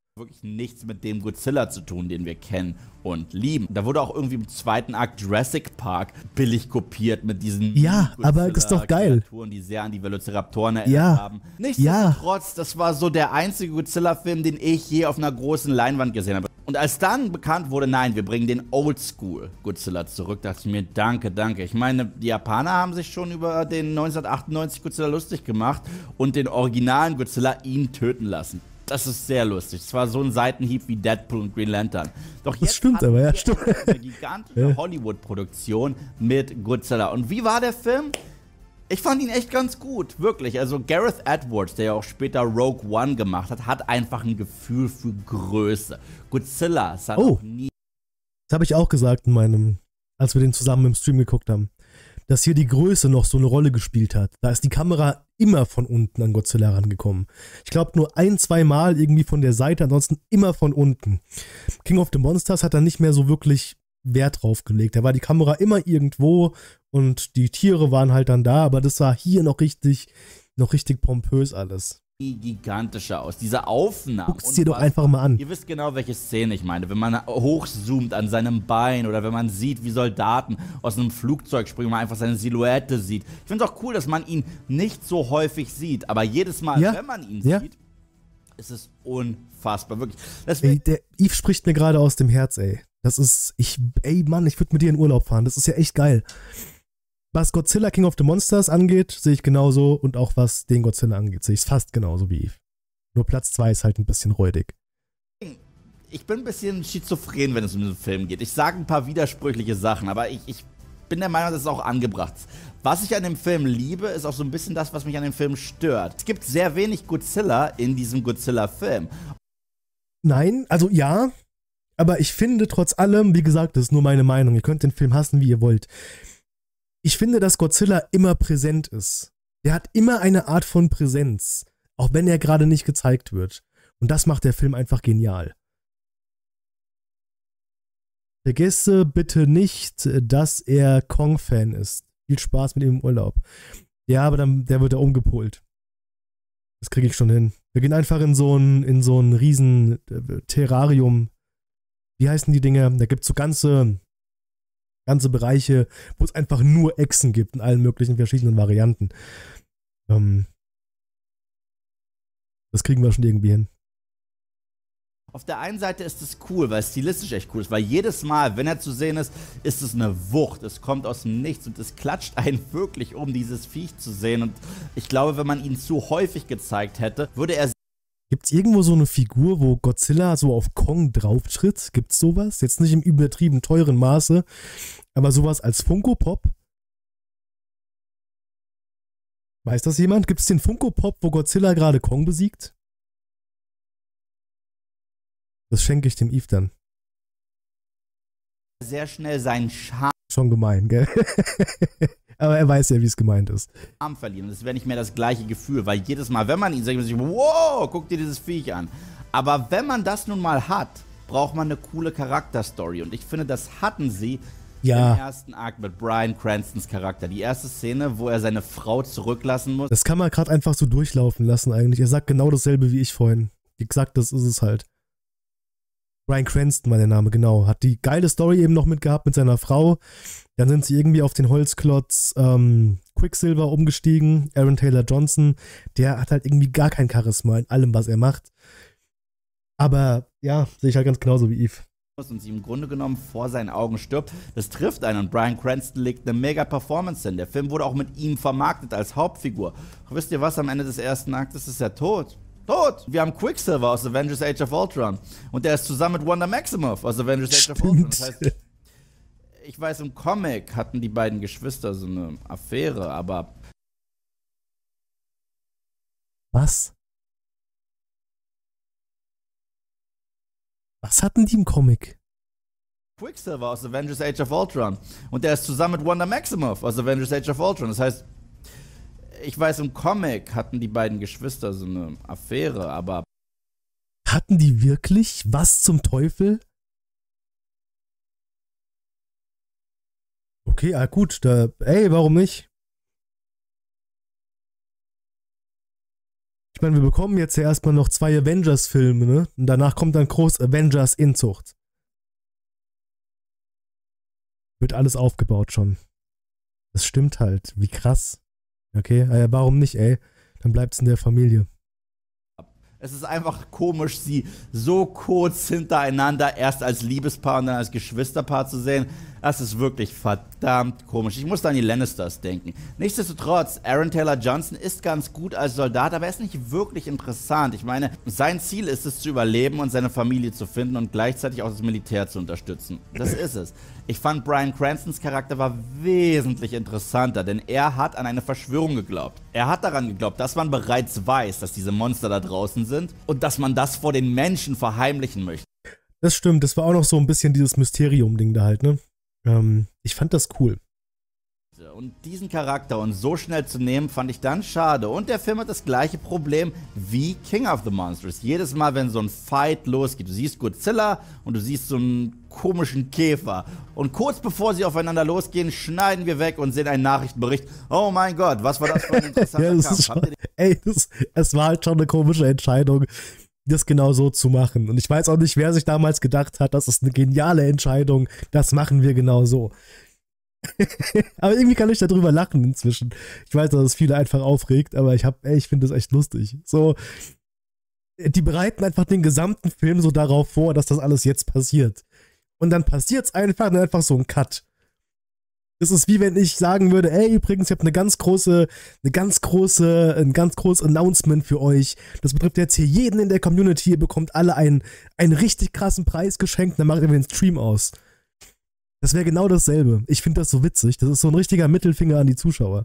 wirklich nichts mit dem Godzilla zu tun, den wir kennen und lieben. Da wurde auch irgendwie im zweiten Akt Jurassic Park billig kopiert mit diesen Ja, aber das ist doch geil. Kreaturen, die sehr an die Velociraptoren erinnert Ja. haben. Nichtsdestotrotz, das war so der einzige Godzilla-Film, den ich je auf einer großen Leinwand gesehen habe. Und als dann bekannt wurde, nein, wir bringen den Oldschool Godzilla zurück, dachte ich mir, danke, danke. Ich meine, die Japaner haben sich schon über den neunzehnhundertachtundneunzig Godzilla lustig gemacht und den originalen Godzilla ihn töten lassen. Das ist sehr lustig. Es war so ein Seitenhieb wie Deadpool und Green Lantern. Doch jetzt Das stimmt hatten aber, ja, wir stimmt. eine gigantische Hollywood-Produktion mit Godzilla. Und wie war der Film? Ich fand ihn echt ganz gut, wirklich. Also Gareth Edwards, der ja auch später Rogue One gemacht hat, hat einfach ein Gefühl für Größe. Godzilla sah Oh. noch nie Das habe ich auch gesagt in meinem, als wir den zusammen im Stream geguckt haben, dass hier die Größe noch so eine Rolle gespielt hat. Da ist die Kamera immer von unten an Godzilla rangekommen. Ich glaube nur ein, zwei Mal irgendwie von der Seite, ansonsten immer von unten. King of the Monsters hat da nicht mehr so wirklich Wert drauf gelegt. Da war die Kamera immer irgendwo und die Tiere waren halt dann da, aber das sah hier noch richtig, noch richtig pompös alles. gigantischer aus. Diese Aufnahmen. Guck's dir doch einfach mal an. Ihr wisst genau, welche Szene ich meine. Wenn man hochzoomt an seinem Bein oder wenn man sieht, wie Soldaten aus einem Flugzeug springen und man einfach seine Silhouette sieht. Ich finde es auch cool, dass man ihn nicht so häufig sieht, aber jedes Mal, Ja. wenn man ihn Ja. sieht, ist es unfassbar. Wirklich. Ey, Deswegen, der Yves spricht mir gerade aus dem Herz, ey. Das ist, ich, ey Mann, ich würde mit dir in Urlaub fahren. Das ist ja echt geil. Was Godzilla King of the Monsters angeht, sehe ich genauso und auch was den Godzilla angeht, sehe ich es fast genauso wie Yves. Nur Platz zwei ist halt ein bisschen räudig. ich bin ein bisschen schizophren, wenn es um den Film geht. Ich sage ein paar widersprüchliche Sachen, aber ich, ich bin der Meinung, dass es auch angebracht ist. Was ich an dem Film liebe, ist auch so ein bisschen das, was mich an dem Film stört. Es gibt sehr wenig Godzilla in diesem Godzilla-Film. Nein, also ja, aber ich finde trotz allem, wie gesagt, das ist nur meine Meinung, ihr könnt den Film hassen, wie ihr wollt. Ich finde, dass Godzilla immer präsent ist. Der hat immer eine Art von Präsenz, auch wenn er gerade nicht gezeigt wird. Und das macht der Film einfach genial. Vergesse bitte nicht, dass er Kong-Fan ist. Viel Spaß mit ihm im Urlaub. Ja, aber dann, der wird da umgepolt. Das kriege ich schon hin. Wir gehen einfach in so ein, in so ein riesen äh, Terrarium. Wie heißen die Dinger? Da gibt es so ganze, ganze Bereiche, wo es einfach nur Echsen gibt in allen möglichen verschiedenen Varianten. Ähm, das kriegen wir schon irgendwie hin. Auf der einen Seite ist es cool, weil es stilistisch echt cool ist, weil jedes Mal, wenn er zu sehen ist, ist es eine Wucht. Es kommt aus dem Nichts und es klatscht einen wirklich, um dieses Viech zu sehen. Und ich glaube, wenn man ihn zu häufig gezeigt hätte, würde er... Gibt es irgendwo so eine Figur, wo Godzilla so auf Kong drauftritt? Gibt es sowas? Jetzt nicht im übertrieben teuren Maße, aber sowas als Funko Pop? Weiß das jemand? Gibt es den Funko Pop, wo Godzilla gerade Kong besiegt? Das schenke ich dem Yves dann. sehr schnell seinen Charme Schon gemein, gell? Aber er weiß ja, wie es gemeint ist. verlieren. Das wäre nicht mehr das gleiche Gefühl, weil jedes Mal, wenn man ihn sagt, man sich, wow, guck dir dieses Viech an. Aber wenn man das nun mal hat, braucht man eine coole Charakterstory. Und ich finde, das hatten sie Ja. im ersten Akt mit Bryan Cranstons Charakter. Die erste Szene, wo er seine Frau zurücklassen muss. Das kann man gerade einfach so durchlaufen lassen eigentlich. Er sagt genau dasselbe wie ich vorhin. Wie gesagt, das ist es halt. Bryan Cranston war der Name, genau. Hat die geile Story eben noch mitgehabt mit seiner Frau. Dann sind sie irgendwie auf den Holzklotz ähm, Quicksilver umgestiegen. Aaron Taylor Johnson, der hat halt irgendwie gar kein Charisma in allem, was er macht. Aber ja, sehe ich halt ganz genauso wie Yves. und sie im Grunde genommen vor seinen Augen stirbt. Das trifft einen und Bryan Cranston legt eine mega Performance hin. Der Film wurde auch mit ihm vermarktet als Hauptfigur. Doch wisst ihr was, am Ende des ersten Aktes ist er tot. Tot! Wir haben Quicksilver aus Avengers Age of Ultron. Und der ist zusammen mit Wanda Maximoff aus Avengers Age of Ultron. Das heißt, ich weiß, im Comic hatten die beiden Geschwister so eine Affäre, aber Was? Was hatten die im Comic? Quicksilver aus Avengers Age of Ultron. Und der ist zusammen mit Wanda Maximoff aus Avengers Age of Ultron. Das heißt, ich weiß, im Comic hatten die beiden Geschwister so eine Affäre, aber Hatten die wirklich? Was zum Teufel? Okay, ah gut, da, ey, warum nicht? Ich meine, wir bekommen jetzt ja erstmal noch zwei Avengers-Filme, ne? Und danach kommt dann groß Avengers Inzucht. Wird alles aufgebaut schon. Das stimmt halt. Wie krass. Okay, äh, warum nicht, ey? Dann bleibt's in der Familie. Es ist einfach komisch, sie so kurz hintereinander erst als Liebespaar und dann als Geschwisterpaar zu sehen. Das ist wirklich verdammt komisch. Ich muss da an die Lannisters denken. Nichtsdestotrotz, Aaron Taylor Johnson ist ganz gut als Soldat, aber er ist nicht wirklich interessant. Ich meine, sein Ziel ist es zu überleben und seine Familie zu finden und gleichzeitig auch das Militär zu unterstützen. Das ist es. Ich fand, Bryan Cranstons Charakter war wesentlich interessanter, denn er hat an eine Verschwörung geglaubt. Er hat daran geglaubt, dass man bereits weiß, dass diese Monster da draußen sind und dass man das vor den Menschen verheimlichen möchte. Das stimmt, das war auch noch so ein bisschen dieses Mysterium-Ding da halt, ne? Ähm, ich fand das cool. Und diesen Charakter und so schnell zu nehmen, fand ich dann schade. Und der Film hat das gleiche Problem wie King of the Monsters. Jedes Mal, wenn so ein Fight losgeht, du siehst Godzilla und du siehst so einen komischen Käfer. Und kurz bevor sie aufeinander losgehen, schneiden wir weg und sehen einen Nachrichtenbericht. Oh mein Gott, was war das für ein interessanter ja, das Kampf? ist schon, ey, das, es war halt schon eine komische Entscheidung, das genau so zu machen. Und ich weiß auch nicht, wer sich damals gedacht hat, das ist eine geniale Entscheidung, das machen wir genau so. Aber irgendwie kann ich darüber lachen inzwischen. Ich weiß, dass es viele einfach aufregt, aber ich hab, ey, ich finde das echt lustig. So, die bereiten einfach den gesamten Film so darauf vor, dass das alles jetzt passiert. Und dann passiert's einfach und einfach so ein Cut. Es ist wie wenn ich sagen würde, ey, übrigens, ich habe eine ganz große, eine ganz große, ein ganz großes Announcement für euch. Das betrifft jetzt hier jeden in der Community. Ihr bekommt alle einen, einen richtig krassen Preis geschenkt, dann macht ihr den Stream aus. Das wäre genau dasselbe. Ich finde das so witzig. Das ist so ein richtiger Mittelfinger an die Zuschauer.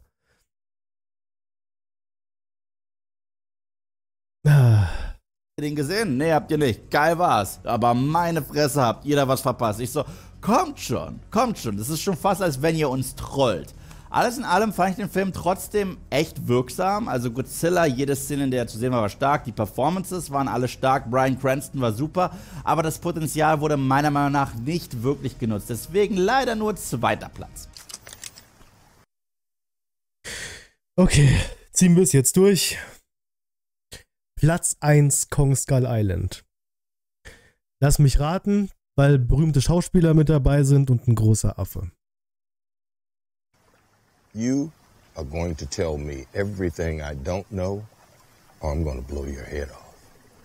Ah. Habt ihr den gesehen? Nee, habt ihr nicht. Geil war's. Aber meine Fresse, habt ihr da was verpasst. Ich so, kommt schon, kommt schon. Das ist schon fast, als wenn ihr uns trollt. Alles in allem fand ich den Film trotzdem echt wirksam. Also Godzilla, jede Szene, in der er zu sehen war, war stark. Die Performances waren alle stark. Bryan Cranston war super. Aber das Potenzial wurde meiner Meinung nach nicht wirklich genutzt. Deswegen leider nur zweiter Platz. Okay, ziehen wir es jetzt durch. Platz eins, Kong Skull Island. Lass mich raten, weil berühmte Schauspieler mit dabei sind und ein großer Affe. You are going to tell me everything I don't know, or I'm going to blow your head off.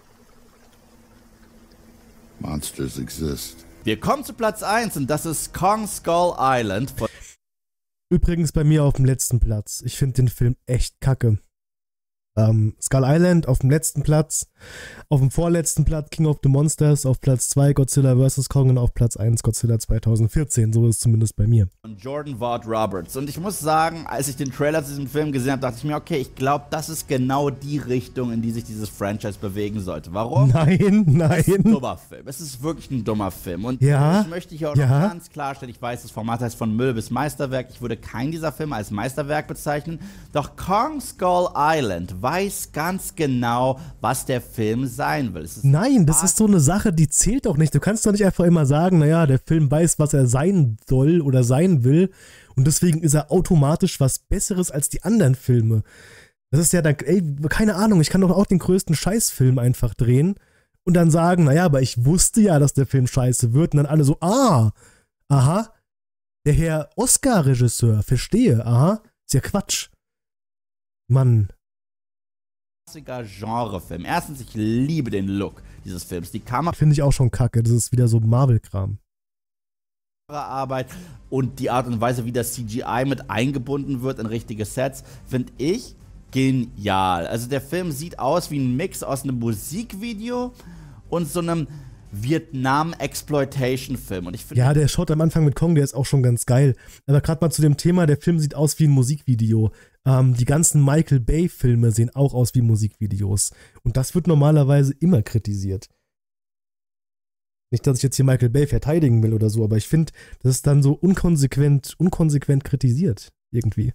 Monsters exist. Wir kommen zu Platz eins und das ist Kong Skull Island. Übrigens bei mir auf dem letzten Platz. Ich finde den Film echt kacke. Ähm, Skull Island auf dem letzten Platz. Auf dem vorletzten Platz King of the Monsters. Auf Platz zwei Godzilla versus. Kong und auf Platz eins Godzilla zweitausendvierzehn. So ist es zumindest bei mir. Und Jordan Ward Roberts. Und ich muss sagen, als ich den Trailer zu diesem Film gesehen habe, dachte ich mir, okay, ich glaube, das ist genau die Richtung, in die sich dieses Franchise bewegen sollte. Warum? Nein, nein. Es ist ein dummer Film. Es ist wirklich ein dummer Film. Und ja, ich möchte hier auch ja. noch ganz klarstellen, ich weiß, das Format heißt von Müll bis Meisterwerk. Ich würde keinen dieser Filme als Meisterwerk bezeichnen. Doch Kong Skull Island weiß ganz genau, was der Film sein will. Es ist Nein, das ist so eine Sache, die zählt doch nicht. Du kannst doch nicht einfach immer sagen, naja, der Film weiß, was er sein soll oder sein will und deswegen ist er automatisch was Besseres als die anderen Filme. Das ist ja dann, ey, keine Ahnung, ich kann doch auch den größten Scheißfilm einfach drehen und dann sagen, naja, aber ich wusste ja, dass der Film scheiße wird und dann alle so, ah, aha, der Herr Oscar-Regisseur, verstehe, aha, ist ja Quatsch. Mann. Genrefilm. Erstens, ich liebe den Look dieses Films. Die Kamera finde ich auch schon kacke. Das ist wieder so Marvel-Kram. Arbeit und die Art und Weise, wie das C G I mit eingebunden wird in richtige Sets, finde ich genial. Also der Film sieht aus wie ein Mix aus einem Musikvideo und so einem Vietnam-Exploitation-Film. Und ich finde, ja, der Shot am Anfang mit Kong, der ist auch schon ganz geil. Aber gerade mal zu dem Thema, der Film sieht aus wie ein Musikvideo. Ähm, die ganzen Michael Bay-Filme sehen auch aus wie Musikvideos. Und das wird normalerweise immer kritisiert. Nicht, dass ich jetzt hier Michael Bay verteidigen will oder so, aber ich finde, das ist dann so unkonsequent, unkonsequent kritisiert. Irgendwie.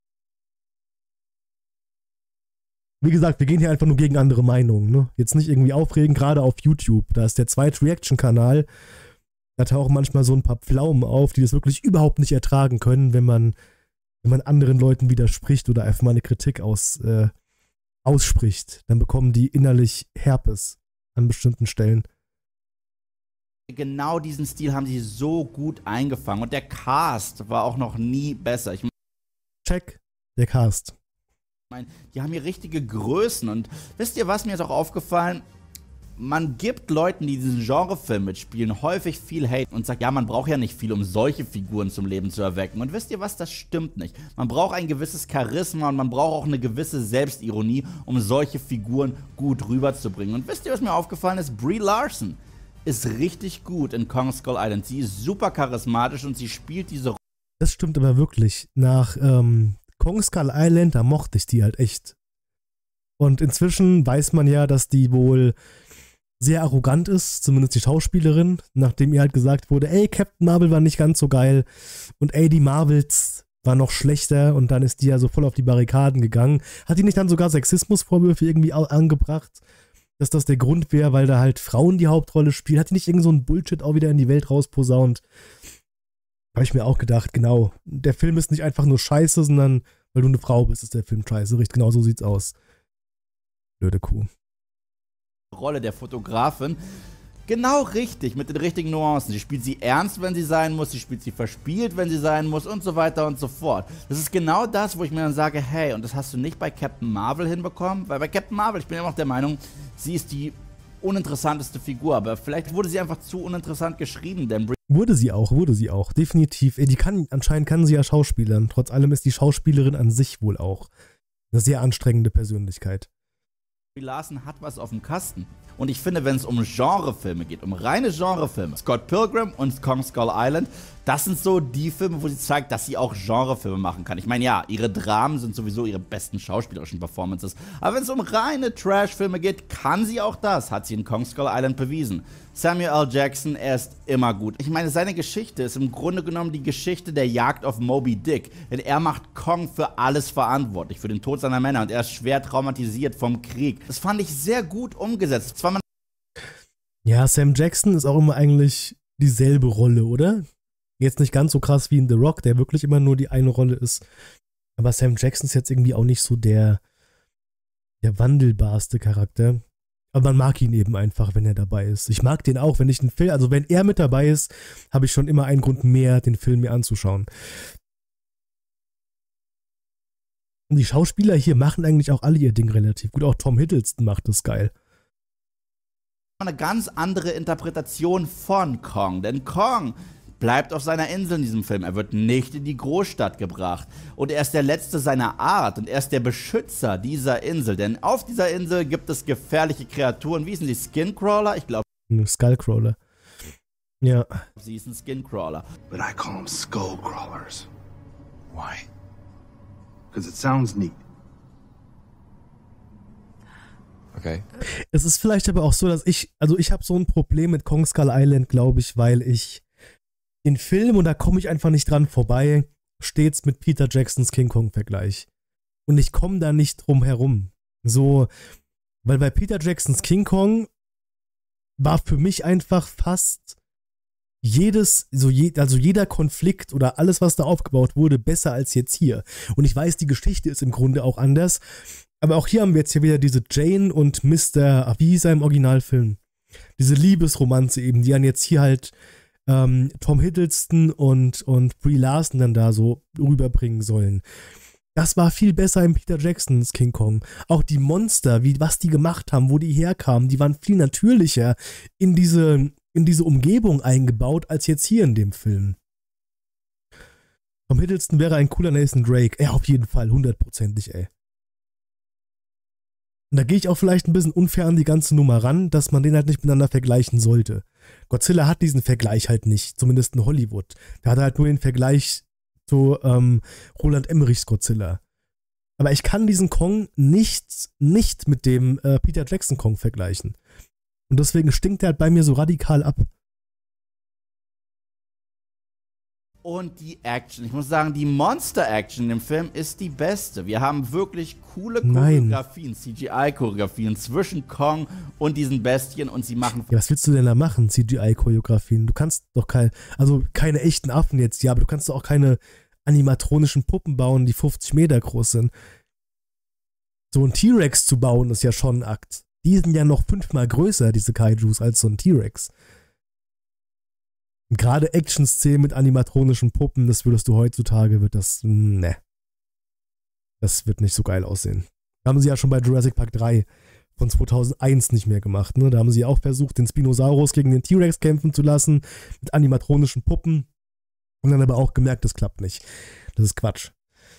Wie gesagt, wir gehen hier einfach nur gegen andere Meinungen, ne? Jetzt nicht irgendwie aufregen, gerade auf YouTube. Da ist der zweite Reaction-Kanal. Da tauchen manchmal so ein paar Pflaumen auf, die das wirklich überhaupt nicht ertragen können, wenn man, wenn man anderen Leuten widerspricht oder einfach mal eine Kritik aus, äh, ausspricht, dann bekommen die innerlich Herpes an bestimmten Stellen. Genau diesen Stil haben sie so gut eingefangen. Und der Cast war auch noch nie besser. Ich Check, der Cast. meine, die haben hier richtige Größen. Und wisst ihr was, mir ist auch aufgefallen? Man gibt Leuten, die diesen Genrefilm mitspielen, häufig viel Hate und sagt, ja, man braucht ja nicht viel, um solche Figuren zum Leben zu erwecken. Und wisst ihr was, das stimmt nicht. Man braucht ein gewisses Charisma und man braucht auch eine gewisse Selbstironie, um solche Figuren gut rüberzubringen. Und wisst ihr, was mir aufgefallen ist? Brie Larson ist richtig gut in Kong Skull Island. Sie ist super charismatisch und sie spielt diese Rolle. Das stimmt aber wirklich. Nach ähm, Kong Skull Island, da mochte ich die halt echt. Und inzwischen weiß man ja, dass die wohl sehr arrogant ist, zumindest die Schauspielerin, nachdem ihr halt gesagt wurde, ey, Captain Marvel war nicht ganz so geil und ey, die Marvels war noch schlechter und dann ist die ja so voll auf die Barrikaden gegangen. Hat die nicht dann sogar Sexismusvorwürfe irgendwie angebracht, dass das der Grund wäre, weil da halt Frauen die Hauptrolle spielen? Hat die nicht irgend so ein Bullshit auch wieder in die Welt rausposaunt? Habe ich mir auch gedacht, genau, der Film ist nicht einfach nur scheiße, sondern weil du eine Frau bist, ist der Film scheiße. Richtig, genau so sieht's aus. Blöde Kuh. Rolle der Fotografin genau richtig, mit den richtigen Nuancen. Sie spielt sie ernst, wenn sie sein muss, sie spielt sie verspielt, wenn sie sein muss und so weiter und so fort. Das ist genau das, wo ich mir dann sage, hey, und das hast du nicht bei Captain Marvel hinbekommen, weil bei Captain Marvel, ich bin immer noch der Meinung, sie ist die uninteressanteste Figur, aber vielleicht wurde sie einfach zu uninteressant geschrieben, denn Brie Wurde sie auch, wurde sie auch, definitiv. Die kann, anscheinend kann sie ja schauspielern. Trotz allem ist die Schauspielerin an sich wohl auch eine sehr anstrengende Persönlichkeit. Larson hat was auf dem Kasten. Und ich finde, wenn es um Genrefilme geht, um reine Genrefilme, Scott Pilgrim und Kong Skull Island, das sind so die Filme, wo sie zeigt, dass sie auch Genrefilme machen kann. Ich meine, ja, ihre Dramen sind sowieso ihre besten schauspielerischen Performances. Aber wenn es um reine Trash-Filme geht, kann sie auch das, hat sie in Kong Skull Island bewiesen. Samuel L. Jackson, er ist immer gut. Ich meine, seine Geschichte ist im Grunde genommen die Geschichte der Jagd auf Moby Dick. Denn er macht Kong für alles verantwortlich, für den Tod seiner Männer. Und er ist schwer traumatisiert vom Krieg. Das fand ich sehr gut umgesetzt. Zwar man Ja, Sam Jackson ist auch immer eigentlich dieselbe Rolle, oder? Jetzt nicht ganz so krass wie in The Rock, der wirklich immer nur die eine Rolle ist. Aber Sam Jackson ist jetzt irgendwie auch nicht so der, der wandelbarste Charakter. Aber man mag ihn eben einfach, wenn er dabei ist. Ich mag den auch, wenn ich einen Film, also wenn er mit dabei ist, habe ich schon immer einen Grund mehr, den Film mir anzuschauen. Und die Schauspieler hier machen eigentlich auch alle ihr Ding relativ gut. Auch Tom Hiddleston macht das geil. eine ganz andere Interpretation von Kong, denn Kong bleibt auf seiner Insel in diesem Film. Er wird nicht in die Großstadt gebracht. Und er ist der Letzte seiner Art und er ist der Beschützer dieser Insel. Denn auf dieser Insel gibt es gefährliche Kreaturen. Wie sind die? Skincrawler? Ich glaube, Skullcrawler. Ja. sie ist ein Skincrawler. But I call them skull crawlers. Why? Because it sounds neat. Okay. Es ist vielleicht aber auch so, dass ich, also ich habe so ein Problem mit Kong Skull Island, glaube ich, weil ich den Film, und da komme ich einfach nicht dran vorbei, stets mit Peter Jacksons King Kong vergleich. Und ich komme da nicht drum herum. So, weil bei Peter Jacksons King Kong war für mich einfach fast jedes, so je, also jeder Konflikt oder alles, was da aufgebaut wurde, besser als jetzt hier. Und ich weiß, die Geschichte ist im Grunde auch anders. Aber auch hier haben wir jetzt hier wieder diese Jane und Mister, wie hieß er im Originalfilm? Diese Liebesromanze eben, die dann jetzt hier halt ähm, Tom Hiddleston und, und Brie Larson dann da so rüberbringen sollen. Das war viel besser in Peter Jacksons King Kong. Auch die Monster, wie, was die gemacht haben, wo die herkamen, die waren viel natürlicher in diese, in diese Umgebung eingebaut, als jetzt hier in dem Film. Tom Hiddleston wäre ein cooler Nathan Drake. Ja, auf jeden Fall, hundertprozentig, ey. Und da gehe ich auch vielleicht ein bisschen unfair an die ganze Nummer ran, dass man den halt nicht miteinander vergleichen sollte. Godzilla hat diesen Vergleich halt nicht, zumindest in Hollywood. Der hat halt nur den Vergleich zu ähm, Roland Emmerichs Godzilla. Aber ich kann diesen Kong nicht, nicht mit dem äh, Peter Jackson Kong vergleichen. Und deswegen stinkt er halt bei mir so radikal ab. Und die Action, ich muss sagen, die Monster-Action im Film ist die beste. Wir haben wirklich coole Choreografien, C G I-Choreografien zwischen Kong und diesen Bestien und sie machen... Ja, was willst du denn da machen, C G I-Choreografien? Du kannst doch kein, also keine echten Affen jetzt, ja, aber du kannst doch auch keine animatronischen Puppen bauen, die fünfzig Meter groß sind. So ein T-Rex zu bauen ist ja schon ein Akt. Die sind ja noch fünfmal größer, diese Kaijus, als so ein T-Rex. Und gerade Action-Szenen mit animatronischen Puppen, das würdest du heutzutage, wird das, ne. Das wird nicht so geil aussehen. Haben sie ja schon bei Jurassic Park drei von zweitausendeins nicht mehr gemacht, ne? Da haben sie auch versucht, den Spinosaurus gegen den T-Rex kämpfen zu lassen, mit animatronischen Puppen. Und dann aber auch gemerkt, das klappt nicht. Das ist Quatsch.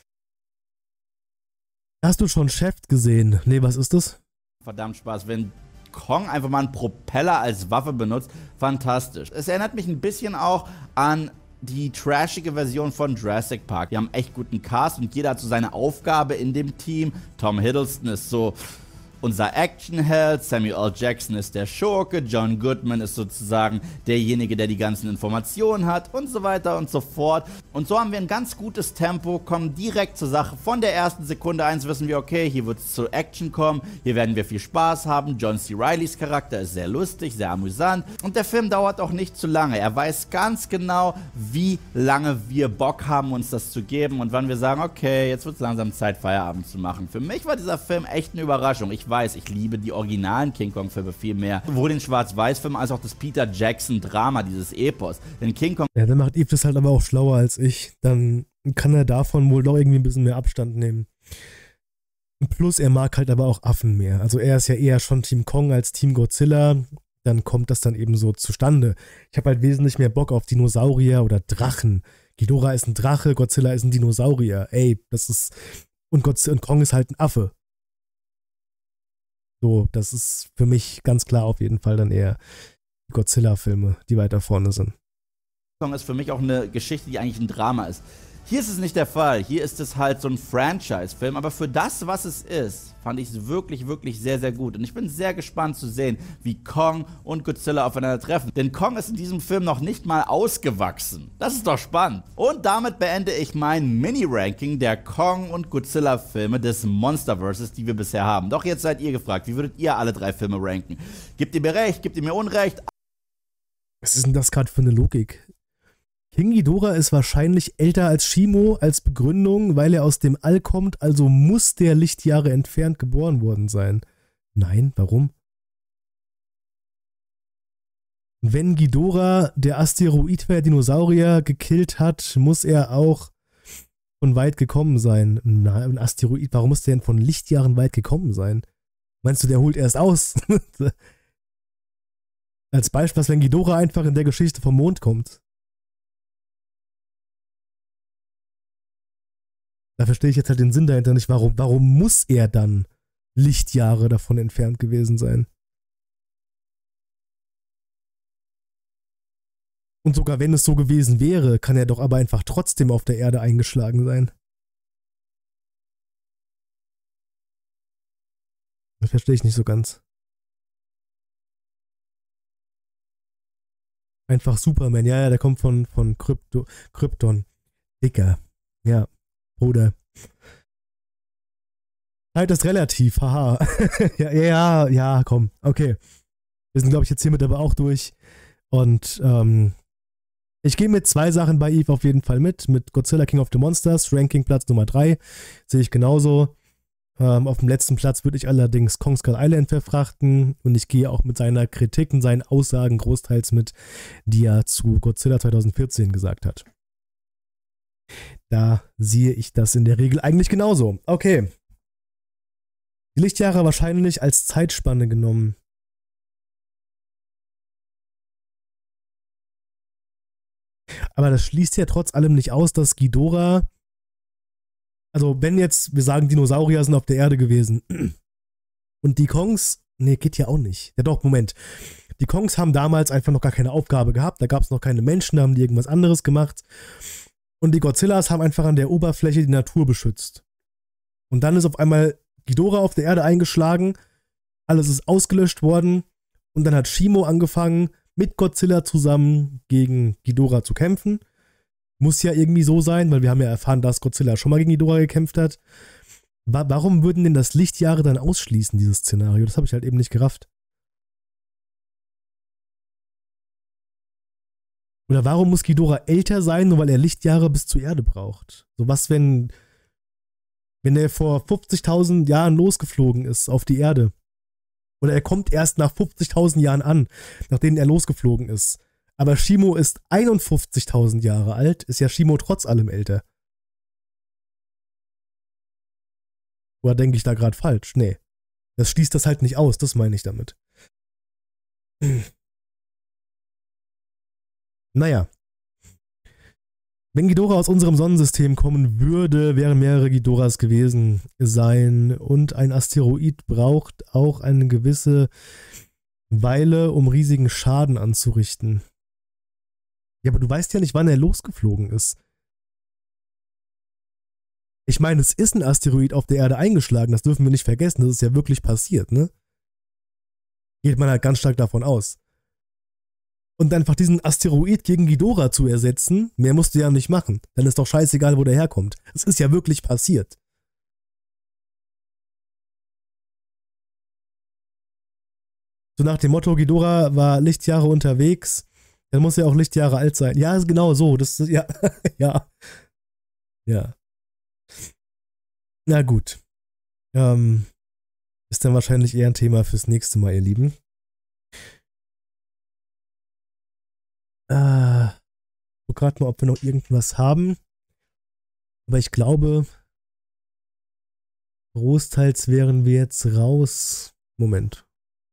Hast du schon Chef gesehen? Nee, was ist das? Verdammt Spaß, wenn Kong einfach mal einen Propeller als Waffe benutzt, fantastisch. Es erinnert mich ein bisschen auch an die trashige Version von Jurassic Park. Wir haben echt guten Cast und jeder hat so seine Aufgabe in dem Team. Tom Hiddleston ist so unser Actionheld, Samuel L. Jackson ist der Schurke, John Goodman ist sozusagen derjenige, der die ganzen Informationen hat und so weiter und so fort. Und so haben wir ein ganz gutes Tempo, kommen direkt zur Sache. Von der ersten Sekunde eins wissen wir, okay, hier wird es zur Action kommen, hier werden wir viel Spaß haben. John C. Reillys Charakter ist sehr lustig, sehr amüsant und der Film dauert auch nicht zu lange. Er weiß ganz genau, wie lange wir Bock haben, uns das zu geben und wann wir sagen, okay, jetzt wird es langsam Zeit, Feierabend zu machen. Für mich war dieser Film echt eine Überraschung. Ich weiß, ich liebe die originalen King Kong-Filme viel mehr. Sowohl den Schwarz-Weiß-Film als auch das Peter Jackson-Drama, dieses Epos. Denn King Kong... Ja, dann macht Yves das halt aber auch schlauer als ich. Dann kann er davon wohl doch irgendwie ein bisschen mehr Abstand nehmen. Plus, er mag halt aber auch Affen mehr. Also er ist ja eher schon Team Kong als Team Godzilla. Dann kommt das dann eben so zustande. Ich habe halt wesentlich mehr Bock auf Dinosaurier oder Drachen. Ghidorah ist ein Drache, Godzilla ist ein Dinosaurier. Ey, das ist... Und, Godzilla, und Kong ist halt ein Affe. So, das ist für mich ganz klar auf jeden Fall dann eher die Godzilla-Filme, die weiter vorne sind. Kong ist für mich auch eine Geschichte, die eigentlich ein Drama ist. Hier ist es nicht der Fall. Hier ist es halt so ein Franchise-Film. Aber für das, was es ist, fand ich es wirklich, wirklich sehr, sehr gut. Und ich bin sehr gespannt zu sehen, wie Kong und Godzilla aufeinander treffen. Denn Kong ist in diesem Film noch nicht mal ausgewachsen. Das ist doch spannend. Und damit beende ich mein Mini-Ranking der Kong- und Godzilla-Filme des Monsterverses, die wir bisher haben. Doch jetzt seid ihr gefragt, wie würdet ihr alle drei Filme ranken? Gebt ihr mir recht? Gebt ihr mir Unrecht? Was ist denn das gerade für eine Logik? King Ghidorah ist wahrscheinlich älter als Shimo als Begründung, weil er aus dem All kommt, also muss der Lichtjahre entfernt geboren worden sein. Nein, warum? Wenn Ghidorah der Asteroidär Dinosaurier gekillt hat, muss er auch von weit gekommen sein. Na, ein Asteroid, warum muss der denn von Lichtjahren weit gekommen sein? Meinst du, der holt erst aus? Als Beispiel, wenn Ghidorah einfach in der Geschichte vom Mond kommt. Da verstehe ich jetzt halt den Sinn dahinter nicht. Warum, warum muss er dann Lichtjahre davon entfernt gewesen sein? Und sogar wenn es so gewesen wäre, kann er doch aber einfach trotzdem auf der Erde eingeschlagen sein. Das verstehe ich nicht so ganz. Einfach Superman. Ja, ja, der kommt von, von Krypto, Krypton. Dicker. Ja. Bruder. Zeit ist relativ, haha. ja, ja, ja, komm, okay. Wir sind, glaube ich, jetzt hiermit aber auch durch. Und ähm, ich gehe mit zwei Sachen bei Yves auf jeden Fall mit. Mit Godzilla King of the Monsters, Ranking Platz Nummer drei. Sehe ich genauso. Ähm, auf dem letzten Platz würde ich allerdings Kong Skull Island verfrachten. Und ich gehe auch mit seiner Kritik und seinen Aussagen großteils mit, die er zu Godzilla zwanzig vierzehn gesagt hat. Da sehe ich das in der Regel eigentlich genauso. Okay. Die Lichtjahre wahrscheinlich als Zeitspanne genommen. Aber das schließt ja trotz allem nicht aus, dass Ghidorah, also wenn jetzt, wir sagen, Dinosaurier sind auf der Erde gewesen und die Kongs, nee, geht ja auch nicht. Ja doch, Moment. Die Kongs haben damals einfach noch gar keine Aufgabe gehabt, da gab es noch keine Menschen, da haben die irgendwas anderes gemacht. Und die Godzillas haben einfach an der Oberfläche die Natur beschützt. Und dann ist auf einmal Ghidorah auf der Erde eingeschlagen, alles ist ausgelöscht worden und dann hat Shimo angefangen, mit Godzilla zusammen gegen Ghidorah zu kämpfen. Muss ja irgendwie so sein, weil wir haben ja erfahren, dass Godzilla schon mal gegen Ghidorah gekämpft hat. Wa- warum würden denn das Lichtjahre dann ausschließen, dieses Szenario? Das habe ich halt eben nicht gerafft. Oder warum muss Ghidorah älter sein, nur weil er Lichtjahre bis zur Erde braucht? So was, wenn Wenn er vor fünfzigtausend Jahren losgeflogen ist auf die Erde. Oder er kommt erst nach fünfzigtausend Jahren an, nachdem er losgeflogen ist. Aber Shimo ist einundfünfzigtausend Jahre alt, ist ja Shimo trotz allem älter. Oder denke ich da gerade falsch? Nee. Das schließt das halt nicht aus, das meine ich damit. Naja. Wenn Ghidorah aus unserem Sonnensystem kommen würde, wären mehrere Ghidorahs gewesen sein. Und ein Asteroid braucht auch eine gewisse Weile, um riesigen Schaden anzurichten. Ja, aber du weißt ja nicht, wann er losgeflogen ist. Ich meine, es ist ein Asteroid auf der Erde eingeschlagen, das dürfen wir nicht vergessen, das ist ja wirklich passiert, ne? Geht man halt ganz stark davon aus. Und einfach diesen Asteroid gegen Ghidorah zu ersetzen, mehr musst du ja nicht machen. Dann ist doch scheißegal, wo der herkommt. Es ist ja wirklich passiert. So nach dem Motto, Ghidorah war Lichtjahre unterwegs, dann muss er auch Lichtjahre alt sein. Ja, ist genau so. Das ist, ja, ja. Ja. Na gut. Ähm, ist dann wahrscheinlich eher ein Thema fürs nächste Mal, ihr Lieben. Äh, ich gucke gerade mal, ob wir noch irgendwas haben. Aber ich glaube, großteils wären wir jetzt raus. Moment.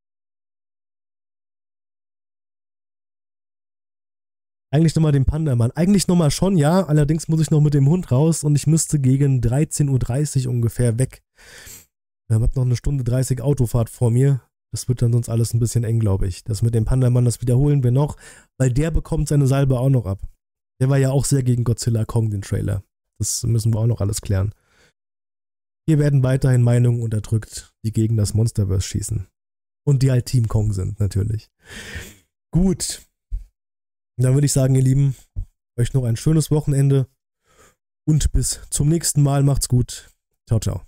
Eigentlich nochmal den Panda-Mann. Eigentlich nochmal schon, ja. Allerdings muss ich noch mit dem Hund raus und ich müsste gegen dreizehn Uhr dreißig ungefähr weg. Ich habe noch eine Stunde dreißig Autofahrt vor mir. Das wird dann sonst alles ein bisschen eng, glaube ich. Das mit dem Panda-Mann, das wiederholen wir noch, weil der bekommt seine Salbe auch noch ab. Der war ja auch sehr gegen Godzilla Kong, den Trailer. Das müssen wir auch noch alles klären. Hier werden weiterhin Meinungen unterdrückt, die gegen das Monsterverse schießen. Und die halt Team Kong sind, natürlich. Gut. Dann würde ich sagen, ihr Lieben, euch noch ein schönes Wochenende und bis zum nächsten Mal. Macht's gut. Ciao, ciao.